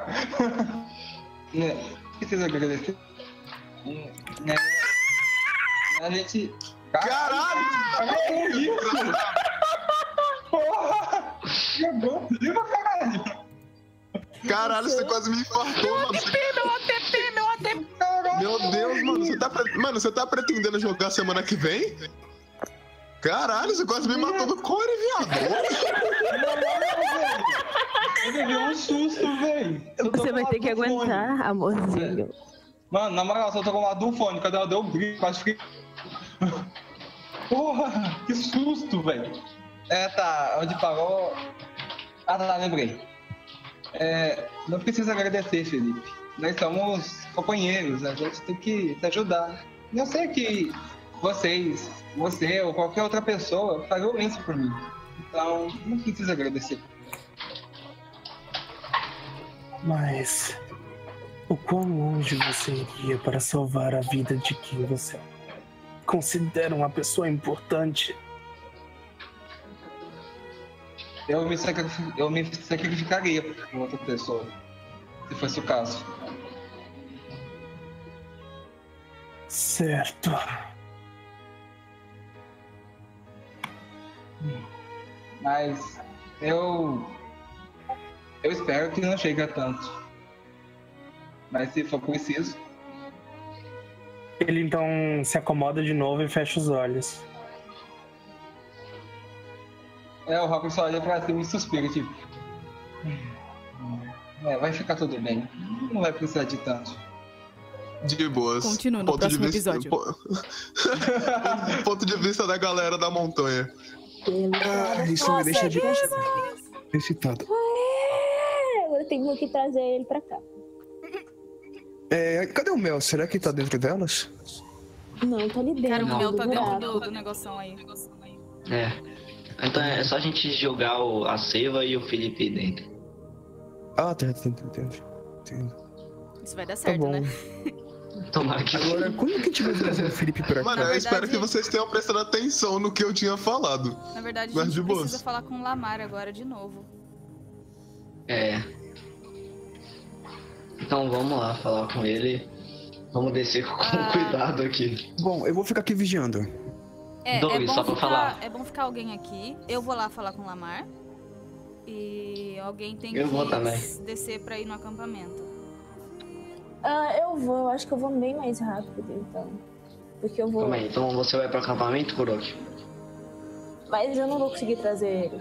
Não precisa agradecer. Né? A gente. Caralho! Que isso? Porra! Jogou viva, caralho! Caralho, você quase me infartou, mano. Meu A T P, meu A T P! Meu Deus, mano, você tá, pre... mano, você tá pretendendo jogar semana que vem? Caralho, você quase me matou no core, viado. Eu levei um susto, velho. Você vai ter que aguentar, amorzinho. Mano, na moral, só tô com o lado do fone, quando ela deu um grito, quase fiquei. Porra, que susto, velho. É, tá, onde parou. Ah, tá, lembrei. É, não precisa agradecer, Felipe. Nós somos companheiros, a gente tem que se ajudar. Eu sei que vocês, você ou qualquer outra pessoa fariam isso por mim. Então, não precisa agradecer. Mas o quão longe você iria para salvar a vida de quem você considera uma pessoa importante? Eu me, sacrif... eu me sacrificaria por outra pessoa, se fosse o caso. Certo. Mas eu. Eu espero que não chegue a tanto. Mas se for preciso. Ele então se acomoda de novo e fecha os olhos. É, o Rock só olha pra cima e suspira, tipo. É, vai ficar tudo bem. Não vai precisar de tanto. De boas. Continua no Ponto próximo de vista... episódio. po- Ponto de vista da galera da montanha. Ah, isso me deixa de excitado. É, agora tem que trazer ele pra cá. É, cadê o mel? Será que tá dentro delas? Não, tá ali dentro. Cara, o meu tá do dentro buraco. do, do negoção aí. É. Então é só a gente jogar o, a Seva e o Felipe dentro. Ah, tá, tá, tá, tá. Entendo. Isso vai dar Tá certo, bom. né? Tomara que Agora, quando que a gente vai trazer o Felipe pra Mano, cá? eu verdade- espero que vocês tenham prestado atenção no que eu tinha falado. Na verdade, a Mas gente de boas. precisa falar com o Lamar agora de novo. É. Então vamos lá falar com ele. Vamos descer com Ah. cuidado aqui. Bom, eu vou ficar aqui vigiando. É, Dois, é bom só pra ficar, falar. É bom ficar alguém aqui. Eu vou lá falar com o Lamar. E alguém tem Eu que vou também. descer pra ir no acampamento. Ah, eu vou, eu acho que eu vou bem mais rápido, então. Porque eu vou. Calma aí, então você vai pro acampamento, Kurok? Mas eu não vou conseguir trazer ele.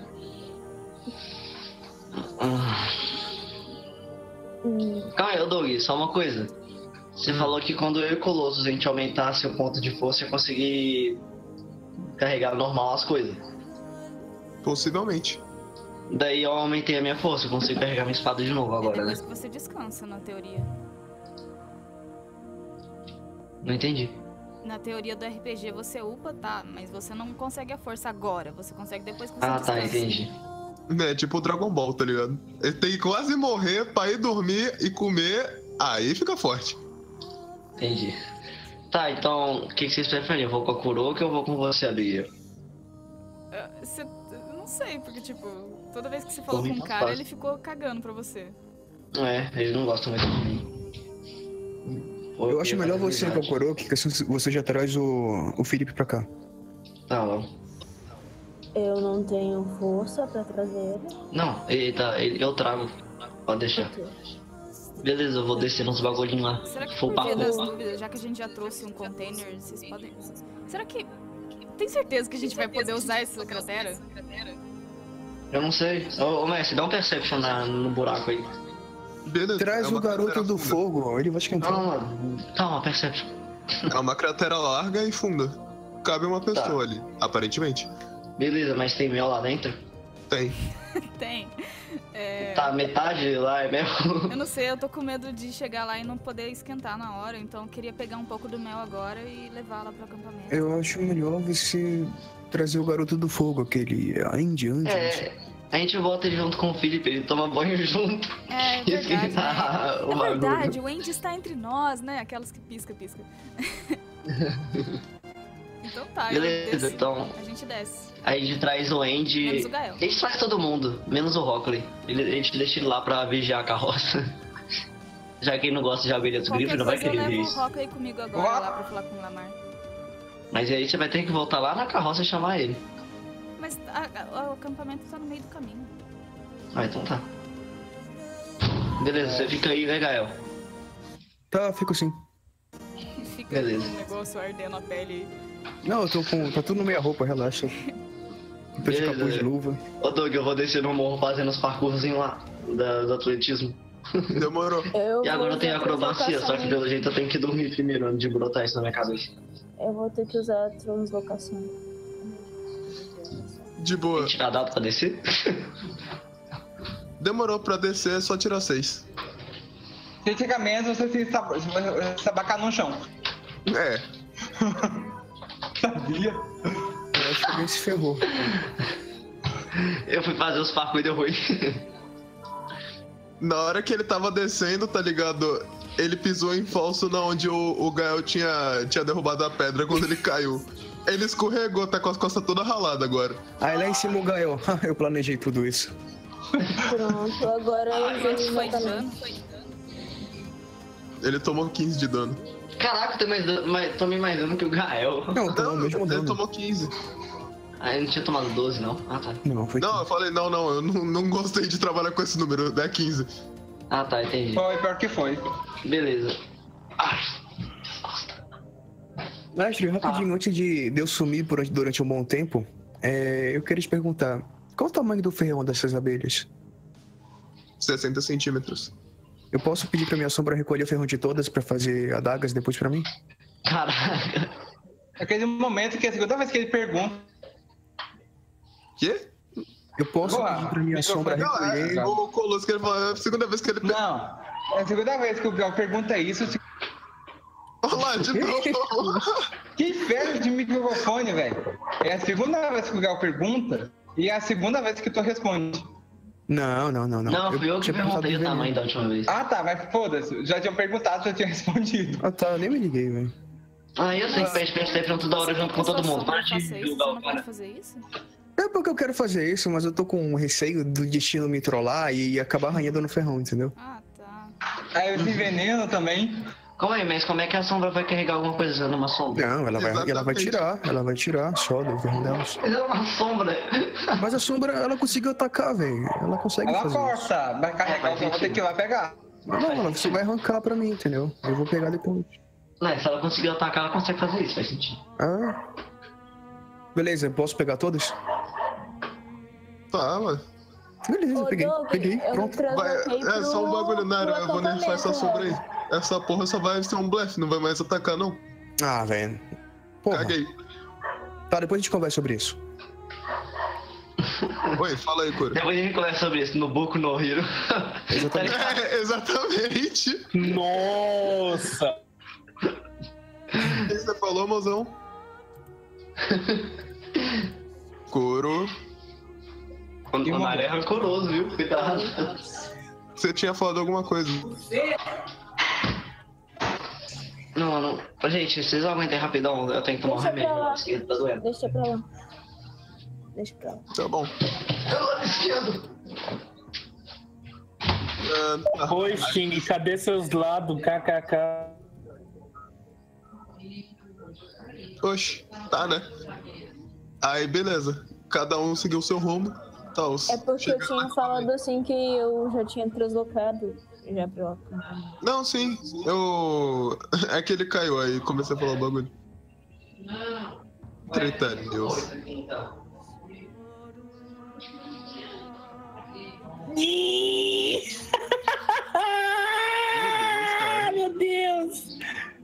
Hum. Calma aí, ô Doug, só uma coisa. Você Hum. falou que quando eu e o Colossus a gente aumentasse o ponto de força, eu conseguir carregar normal as coisas. Possivelmente. Daí eu aumentei a minha força, eu consigo carregar minha espada de novo É agora, né? depois que você descansa, na teoria. Não entendi. Na teoria do R P G você upa, tá? Mas você não consegue a força agora. Você consegue depois que você Ah, tá, descansa. entendi. É tipo o Dragon Ball, tá ligado? Ele tem que quase morrer pra ir dormir e comer, aí fica forte. Entendi. Tá, então, o que, que vocês preferem? Eu vou com a Kuroki ou eu vou com você, Bia? Ah, Você, eu não sei, porque tipo, toda vez que você Por falou mim, com um tanto cara, faz. ele ficou cagando pra você. É, eles não gostam muito de mim. Pô, Eu acho queria melhor fazer você ir com a amizade. Kuroki, que assim você já traz o, o Felipe pra cá. Tá, não. Eu não tenho força pra trazer ele. Não, ele tá, ele, eu trago. Pode deixar. Ok. Beleza, eu vou descer nos bagulhinhos lá. Será que Full por via papo. das dúvidas, já que a gente já trouxe um container, vocês podem... Será que... Tem certeza que a gente vai poder usar essa cratera? Eu não sei. Ô, ô mestre, dá um perception na, no buraco aí. Beleza. Traz é o uma garoto cratera do funda. fogo, ele vai esquentar. Não, não, calma, perception. É uma cratera larga e funda. Cabe uma pessoa ali, aparentemente. Beleza, mas tem mel lá dentro? Tem. Tem. É... Tá, metade lá é mel? Eu não sei, eu tô com medo de chegar lá e não poder esquentar na hora, então eu queria pegar um pouco do mel agora e levar lá pro acampamento. Eu acho melhor você trazer o garoto do fogo, aquele Andy, Andy. É, a gente volta ele junto com o Felipe, ele toma banho junto. É E verdade, esquentar né? o É bagulho. verdade, o Andy está entre nós, né? Aquelas que pisca, pisca. Então tá, eu Beleza, desço. então. A gente desce. Aí a gente traz o Andy. Menos o Gael. A gente traz todo mundo, menos o Rockley. Ele, a gente deixa ele lá pra vigiar a carroça. Já que ele não gosta de abelha do Qualquer grifo, não vai coisa eu querer ver levo o isso. Rock aí comigo agora Ó. lá pra falar com o Lamar. Mas aí você vai ter que voltar lá na carroça e chamar ele. Mas a- a- o acampamento tá no meio do caminho. Ah, então tá. Beleza, você fica aí, né, Gael? Tá, fico assim. Fica Beleza. um negócio ardendo a pele aí. Não, eu tô com. Tá tudo na minha roupa, relaxa. Tô de Beleza. capuz de luva. Ô Doug, eu vou descer no morro fazendo os parkourzinhos lá da- do atletismo. Demorou. Eu E agora vou tem usar acrobacia, só que translocação. pelo jeito eu tenho que dormir primeiro antes de brotar isso na minha cabeça. Eu vou ter que usar a translocação. De boa. Tem que tirar dado pra descer? Demorou pra descer, é só tirar seis. Se fica menos, você se sab- se sabacar no chão. É. Sabia? Eu acho que alguém se ferrou. Eu fui fazer os parkour e deu ruim. Na hora que ele tava descendo, tá ligado? Ele pisou em falso na onde o, o Gael tinha, tinha derrubado a pedra quando ele caiu. Ele escorregou, tá com as costas todas raladas agora. Aí lá em cima o Gael. Eu planejei tudo isso. Pronto, agora eu Quanto usei foi de exatamente. dano? Ele tomou quinze de dano. Caraca, eu tomei mais dano, mais, tomei mais dano que o Gael. Não, tá o Não, mesmo ele dano. tomou quinze. Ah, eu não tinha tomado doze, não? Ah, tá. Não, foi. Não, eu falei, não, não, eu não, não gostei de trabalhar com esse número, é quinze. Ah, tá, entendi. Foi, pior que foi. Beleza. Ah, Mestre, rapidinho, antes de de eu sumir por- durante um bom tempo, é, eu queria te perguntar: qual o tamanho do ferrão dessas abelhas? sessenta centímetros. Eu posso pedir pra minha sombra recolher o ferrão de todas pra fazer adagas depois pra mim? caraca. Aquele momento que a segunda vez que ele pergunta. Quê? Eu posso Boa, pedir pra minha microfone. sombra Não, recolher. é o Colosso que ele falou, é a segunda vez que ele... Não. É a segunda vez que o Gal pergunta isso. se- Olha lá, de novo. Que inferno de microfone, velho. É a segunda vez que o Gal pergunta e é a segunda vez que tu responde. Não, não, não, não. Não, fui eu que tinha perguntado perguntei o do tamanho veneno. da última vez. Ah, tá, mas foda-se. Já tinham perguntado, já tinha respondido. Ah, tá, eu nem me liguei, velho. Ah, eu sei que pede perception toda hora junto com todo mundo. Para de Faça isso, você julgar não o cara. pode fazer isso? É porque eu quero fazer isso, mas eu tô com receio do destino me trollar e acabar arranhando no ferrão, entendeu? Ah, tá. Aí esse veneno também. Calma aí, mas como é que a sombra vai carregar alguma coisa numa sombra? Não, ela vai, ela vai Exatamente. tirar, ela vai tirar só do ferrão delas. Mas é uma sombra. Mas a sombra, ela conseguiu atacar, velho. Ela consegue Ela fazer isso. corta, vai carregar o que eu vou ter que ir lá pegar. Não, ela você vai arrancar pra mim, entendeu? Eu vou pegar depois. Não, se ela conseguir atacar, ela consegue fazer isso, faz sentido. Ah. Beleza, posso pegar todas? Tá, mano. Beleza, Ô, peguei, Doug, peguei, eu pronto. Vai, transloquei é só um pro- bagulho, Nara. pro Eu vou nerfar essa acampamento, sombra aí. Essa porra só vai ser um blefe, não vai mais atacar, não. Ah, velho. Porra. Caguei. Tá, depois a gente conversa sobre isso. Oi, fala aí, Cura. Depois a gente conversa sobre isso no Boku no Hero. Exatamente. É, exatamente. Nossa! O que você falou, mozão? Coro. O o Nara é rancoroso, viu? Cuidado. Você tinha falado alguma coisa. Não, mano. Gente, vocês aguentem rapidão. Eu tenho que tomar um Deixa pra remédio. lá. Meu esquerdo tá doendo. Deixa pra lá. Deixa pra lá. Tá bom. Meu lado esquerdo. Ah, tá. Oi, Xing, cadê seus lados? Kkk. Oxi, tá, né? Aí, beleza. Cada um seguiu o seu rumo. Tal. É porque eu tinha falado assim que eu já tinha translocado já pro acampamento. Não, sim. Eu. É que ele caiu, aí comecei a falar o bagulho. Treta, Deus. Ah, meu Deus!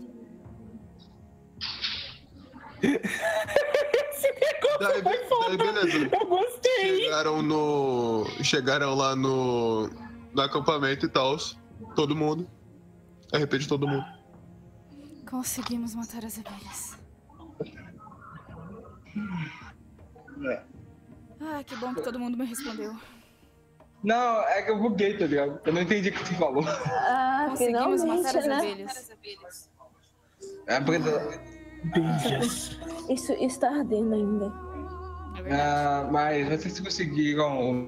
Esse negócio Daí, foi foda. daí, beleza. Eu gostei. Chegaram no. Chegaram lá no. No acampamento e tal. Todo mundo. R P de todo mundo. Conseguimos matar as abelhas. Ah, que bom que todo mundo me respondeu. Não, é que eu buguei, tá ligado? Eu não entendi o que você falou. Ah, Conseguimos matar finalmente, as né? abelhas. É porque. Beijas. Isso está ardendo ainda. É verdade. Ah, mas vocês conseguiram.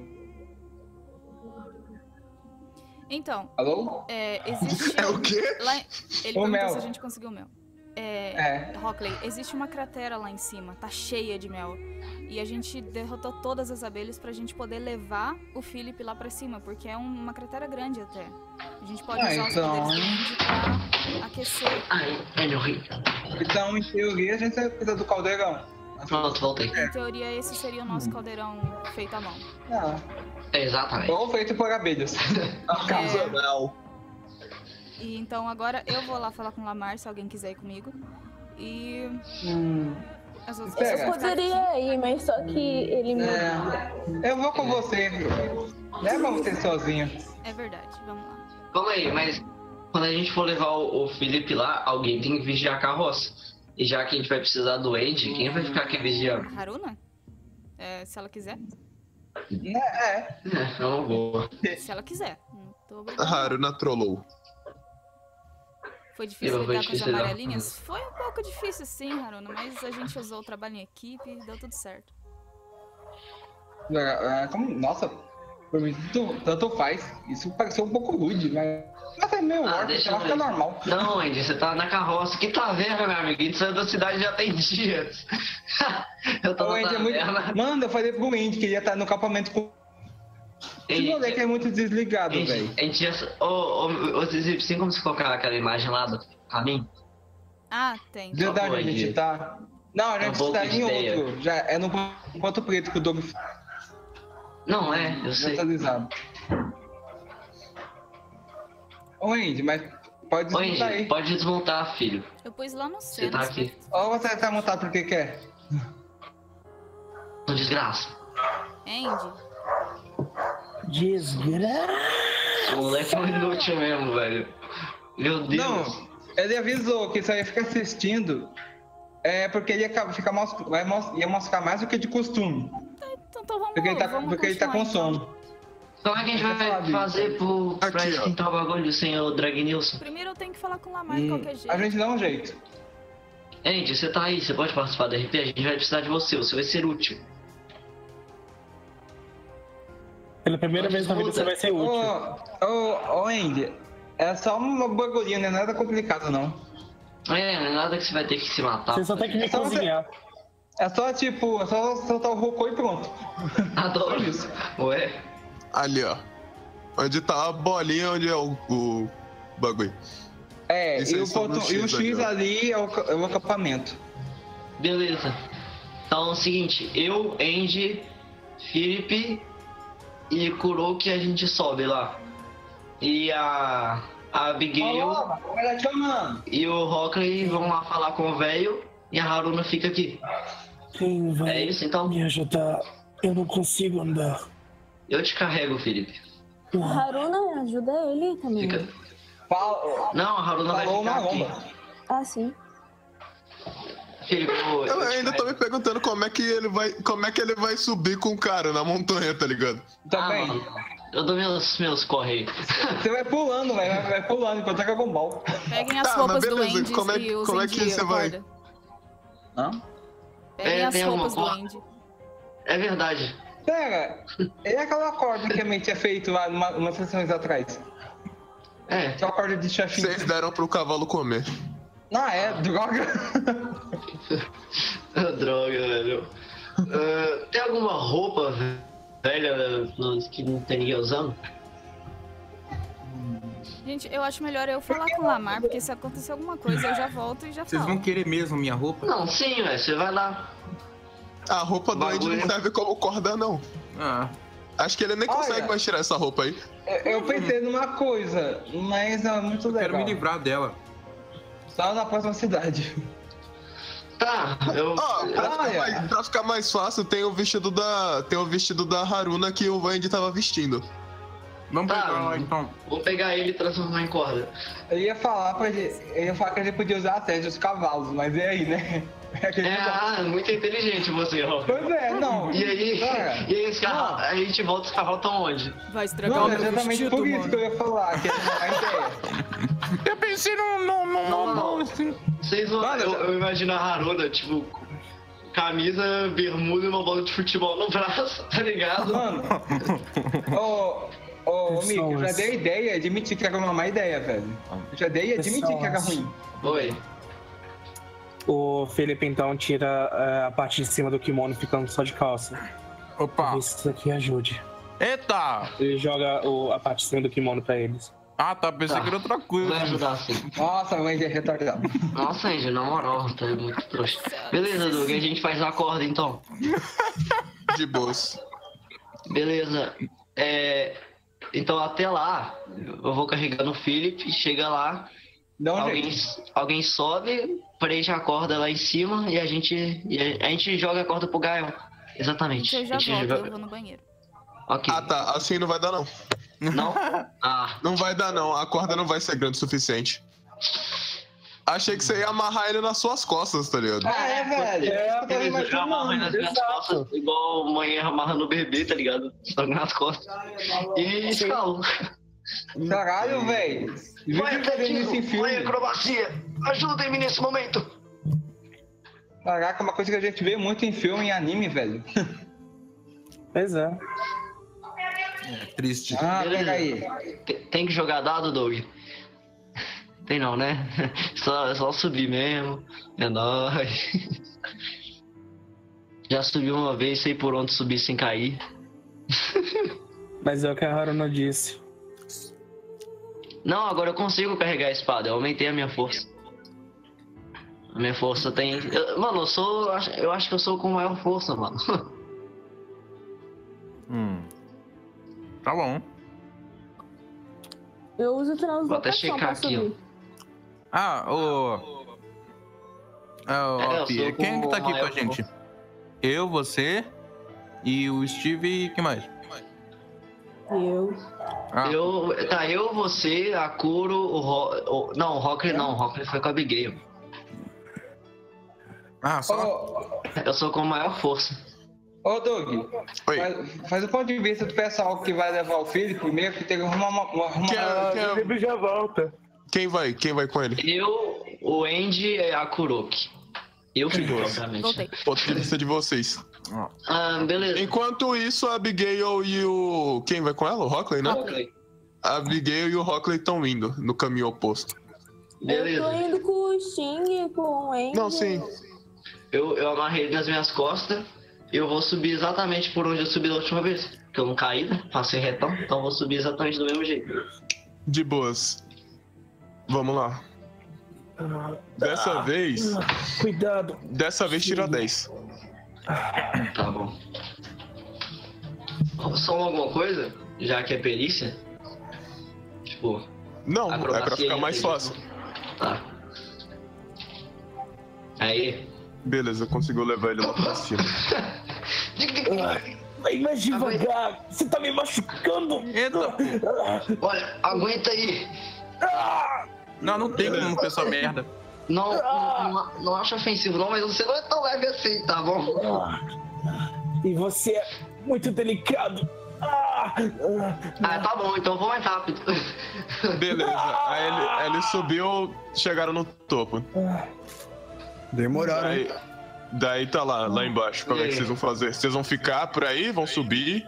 Então, Alô? é, existe... É o quê? Lá... Ele O perguntou mel. se a gente conseguiu mel. É, É. Rockley, existe uma cratera lá em cima, tá cheia de mel. E a gente derrotou todas as abelhas pra gente poder levar o Philip lá pra cima, porque é um- uma cratera grande até. A gente pode Ah, usar então- os poderes do Indy pra aquecer. Ai, é meu rio. Então, em teoria, a gente precisa do caldeirão. Pronto, voltei. Em teoria, esse seria o nosso caldeirão feito à mão. Ah, Exatamente. ou feito por abelhas. Ocasional. E então agora eu vou lá falar com o Lamar, se alguém quiser ir comigo. E Hum. as outras Pega. Eu pessoas ficam aqui. poderia ir, mas só que ele me. É, eu vou com você. Leva você sozinho. É verdade, vamos lá. Calma aí, mas quando a gente for levar o, o Felipe lá, alguém tem que vigiar a carroça. E já que a gente vai precisar do Andy, quem vai ficar aqui vigiando? Haruna? É, se ela quiser. É, é. É, é uma boa. Se ela quiser. Não tô obrigada. Haruna trollou. Foi difícil Eu vou lidar com as difícil lidar. amarelinhas? Foi um pouco difícil sim, Haruna, mas a gente usou o trabalho em equipe e deu tudo certo. É, é, como- nossa, por mim tanto, tanto faz. Isso pareceu um pouco rude, mas. Mas é meio Ah, orc, deixa eu acho que é eu ver. normal. Não, Andy, você tá na carroça. Que taverna, meu amigo? A gente saiu da cidade já tem dias. Eu tô O na Andy é muito... taverna. Mano, eu falei pro Andy que ele ia estar no acampamento com. Esse moleque é muito desligado, Andy, velho. a gente já... Ô, ô, ô, Zizip, tem como você colocar aquela imagem lá do caminho? Ah, tem. De onde a Pode. gente tá? Não, a É um gente pouco tá de em ideia. outro. Já é no ponto preto que o Doug Não, é, eu sei. atualizado. Ô Andy, mas pode Ô, desmontar Andy, aí. pode desmontar, filho. Eu pus lá no Você tá Cenas. aqui. Ou você tá montado porque quer? Não desgraça. Andy, Desgraça. O moleque é um inútil mesmo, velho. Meu Deus. Não, ele avisou que só ia ficar assistindo. É porque ele ia ficar mos- vai mos- ia mostrar mais do que de costume. então, então vamos, Porque ele tá, vamos porque ele tá com continuar, então. sono. Como é que a gente Deixa eu falar vai disso. fazer pro, pra Aqui, ó. esquentar o bagulho sem o Drag Nilson? Primeiro eu tenho que falar com o Lamar de Hum, qualquer jeito. a gente dá um jeito. Andy, você tá aí, você pode participar do R P? A gente vai precisar de você, você vai ser útil. Pela primeira vez na vida você vai ser Ô, útil. ô, ô Andy, é só uma bagulhinha, não é nada complicado não. É, não é nada que você vai ter que se matar. Você só tem que me Só você- cozinhar. É só tipo, é só soltar o rocô e pronto. Adoro isso. Ué, Ali, ó. Onde tá a bolinha, onde é o, o bagulho. É, Isso e aí o, só no ponto, e o X X ali, ó. ali é o, ca- é o acampamento. beleza. Então é o seguinte, eu, Andy Felipe e Kuroki a gente sobe lá. E a, a Abigail Olha, chamando. e o Rockley vão lá falar com o velho e a Haruna fica aqui. Quem vai É isso então? me ajudar? Eu não consigo andar. Eu te carrego, Felipe. Haruna, ajuda ele também. Fica... Fala- Não, a Haruna vai Falou ficar uma aqui. bomba. Ah, sim. Felipe, eu, Eu eu te ainda tô me carrego. perguntando como é que ele vai, como é que ele vai subir com o cara na montanha, tá ligado? Ah, Também. mano, eu dou meus, meus correios. Você vai pulando, velho. Vai, vai pulando enquanto é Dragon Ball. Peguem as Tá, roupas mas do beleza, Andy como é- e usem como é que de você vai? corda. Hã? Peguem É, as tem alguma roupas do corda? Andy. É verdade. Pera, e aquela corda que a gente tinha feito lá numa, umas sessões atrás? É. Aquela corda de chefinho. Vocês deram pro cavalo comer. Ah, é, droga. Droga, velho. Ah, tem alguma roupa velha nos- que não tem ninguém usando? Gente, eu acho melhor eu falar com o Lamar, porque se acontecer alguma coisa, eu já volto e já Vocês falo. vão querer mesmo minha roupa? Não, sim, velho. Você vai lá. A roupa do Andy Bagulho. não serve como corda, não. Ah, Acho que ele nem Olha. consegue mais tirar essa roupa aí. Eu- Eu pensei numa coisa, mas é muito eu quero legal. me livrar dela. Só na próxima cidade. Tá, eu. Ó, pra, ficar Olha. mais- pra ficar mais fácil, tem o vestido da. Tem o vestido da Haruna que o Andy tava vestindo. Vamos Tá. pegar lá então. Vou pegar ele e transformar em corda. Eu ia falar pra gente, eu ia falar que a gente podia usar até os cavalos, mas e aí, né? É que a É, gente- ah, muito inteligente você, ó. Pois é, não. E aí, Cara, e aí os cavalos, a gente volta, os cavalos estão onde? Vai estragar não, o meu exatamente vestido, por isso mano. que eu ia falar, que é uma ideia. Eu pensei num. num, num, Não, num- não. assim. Vocês vão. Mano, Eu, eu- eu imagino a Haruna, tipo, camisa, bermuda e uma bola de futebol no braço, tá ligado? Mano, ô, ô, ô, Mick, eu já Pessoas. dei a ideia de admitir que era uma má ideia, velho. Eu já dei a admitir que era Pessoas. ruim. Oi. O Felipe então tira eh, a parte de cima do kimono, ficando só de calça. Opa! Talvez isso aqui ajude. Eita! Ele joga o- a parte de cima do kimono pra eles. Ah, tá. Pensei Tá. que era outra coisa. Vai ajudar sim. Nossa, o Andy é retardado. Nossa, Andy, na moral, tá muito trouxa. Beleza, Doug, a gente faz a corda então. De boas. Beleza. É. Então até lá, eu vou carregando o Philip, chega lá, Dá um alguém, jeito. alguém sobe, prende a corda lá em cima e a gente. E a, a gente joga a corda pro Gael. Exatamente. Eu já A gente volto, joga- eu vou no banheiro. Ok. Ah, tá. Assim não vai dar, não. Não? Ah, Não vai dar, não. A corda não vai ser grande o suficiente. Achei que você ia amarrar ele nas suas costas, tá ligado? Ah, é, velho. É, eu tô beleza, eu amarro ele nas minhas imaginando. costas, igual mãe amarra no bebê, tá ligado? Só nas costas. E escalo. Caralho, velho. Vai, Vive fazendo isso em Atletismo, vai, filme. acrobacia. Ajudem-me nesse momento. Caraca, uma coisa que a gente vê muito em filme e anime, velho. Pois é. É triste. Ah, Beleza. pega aí. Tem- Tem que jogar dado, Doug? Tem não, né? Só, só subir mesmo. É nóis. Já subi uma vez, sei por onde subir sem cair. Mas é o que a Haruna disse. Não, agora eu consigo carregar a espada. Eu aumentei a minha força. A minha força tem. eu- mano, eu sou. Eu acho que eu sou com maior força, mano. Hum. Tá bom. Eu uso Vou até translocação checar pra aqui, ó. subir. Ah, o. Ah, o É, eu Alpi, sou quem que tá aqui com a maior gente? Eu, você e o Steve e quem mais? Eu. Ah, Eu. Tá, eu, você, a Kuro, o, Ro... o Não, o Rocker não. O Rocker foi com a Abigail. ah só. Ô, Eu sou com maior força. ô, Doug, Oi. faz, faz o ponto de vista do pessoal que vai levar o filho primeiro, que tem que arrumar uma. uma, uma... Quer- quer- Ele já volta. Quem vai? Quem vai com ele? Eu, o Andy e a Kuroki. Eu fico, obviamente. Voltei. Ponto de vista de vocês. Ah, beleza. Enquanto isso, a Abigail e o. Quem vai com ela? O Rockley, né? Ok. A Abigail e o Rockley estão indo no caminho oposto. Eu tô Beleza. indo com o Xing, com o Andy. Não, sim. Eu, eu amarrei ele nas minhas costas e eu vou subir exatamente por onde eu subi da última vez. Porque eu não caí, né? Passei retão, então eu vou subir exatamente do mesmo jeito. De boas. Vamos lá. Dessa vez. Cuidado. Dessa vez tira dez. Tá bom. soma alguma coisa? Já que é perícia? Tipo. Não, é pra acrobacia ficar e mais inteligência. fácil. Tá. Aí. Beleza, conseguiu levar ele lá pra cima. Vai mais devagar, você tá me machucando. Eita, Olha, aguenta aí. não, não tem como pensar merda. Não, não, não, não acho ofensivo não, mas você não é tão leve assim, tá bom? E você é muito delicado. Ah, tá bom, então vou mais rápido. Beleza, aí ele, ele subiu, chegaram no topo. Demoraram. Daí, daí tá lá, lá embaixo. Como é que vocês vão fazer? Vocês vão ficar por aí? Vão subir?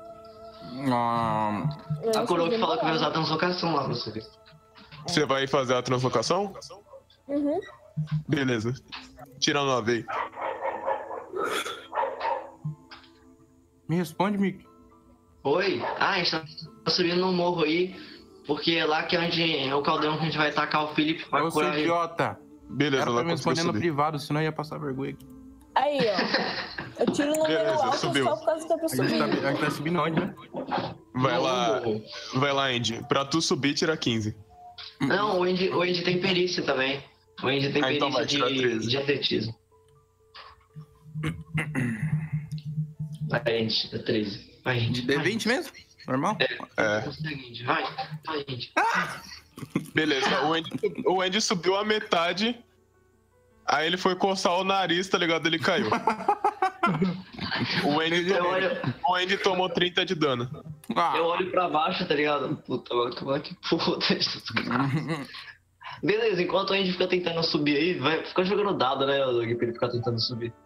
Ah, A Kuroki falou que vai usar a translocação lá pra subir. Você vai fazer a translocação? Uhum. Beleza. Tira a nove aí. me responde, Mickey. Oi? Ah, a gente tá subindo no morro aí, porque é lá que é onde é o caldeirão que a gente vai tacar o Felipe pra Eu sou curar ele. idiota. Beleza, Ela ela tá me conseguiu respondendo no subir. privado, senão eu ia passar vergonha. Aí, ó. Eu tiro o número Beleza, alto subiu. só por causa da A pessoa. gente, tá, a gente vai subir na onde, né? Vai lá, vai lá, Andy. Pra tu subir, tira quinze. Não, o Andy, o Andy tem perícia também. O Andy tem Ah, então vai, perícia tira de, treze. de atletismo. Vai, Andy, dá treze. Vai, Andy. De D vai. vinte mesmo? Normal? É. Consegue, Andy. Vai, vai, Andy. Beleza, o Andy, o Andy subiu a metade. Aí ele foi coçar o nariz, tá ligado? Ele caiu. O Andy, Eu tomou, olho, o Andy tomou trinta de dano. Ah, eu olho pra baixo, tá ligado? Puta, mano, como é que puta. Beleza, enquanto a gente fica tentando subir aí, vai, fica jogando dado, né, Doug, pra ele ficar tentando subir.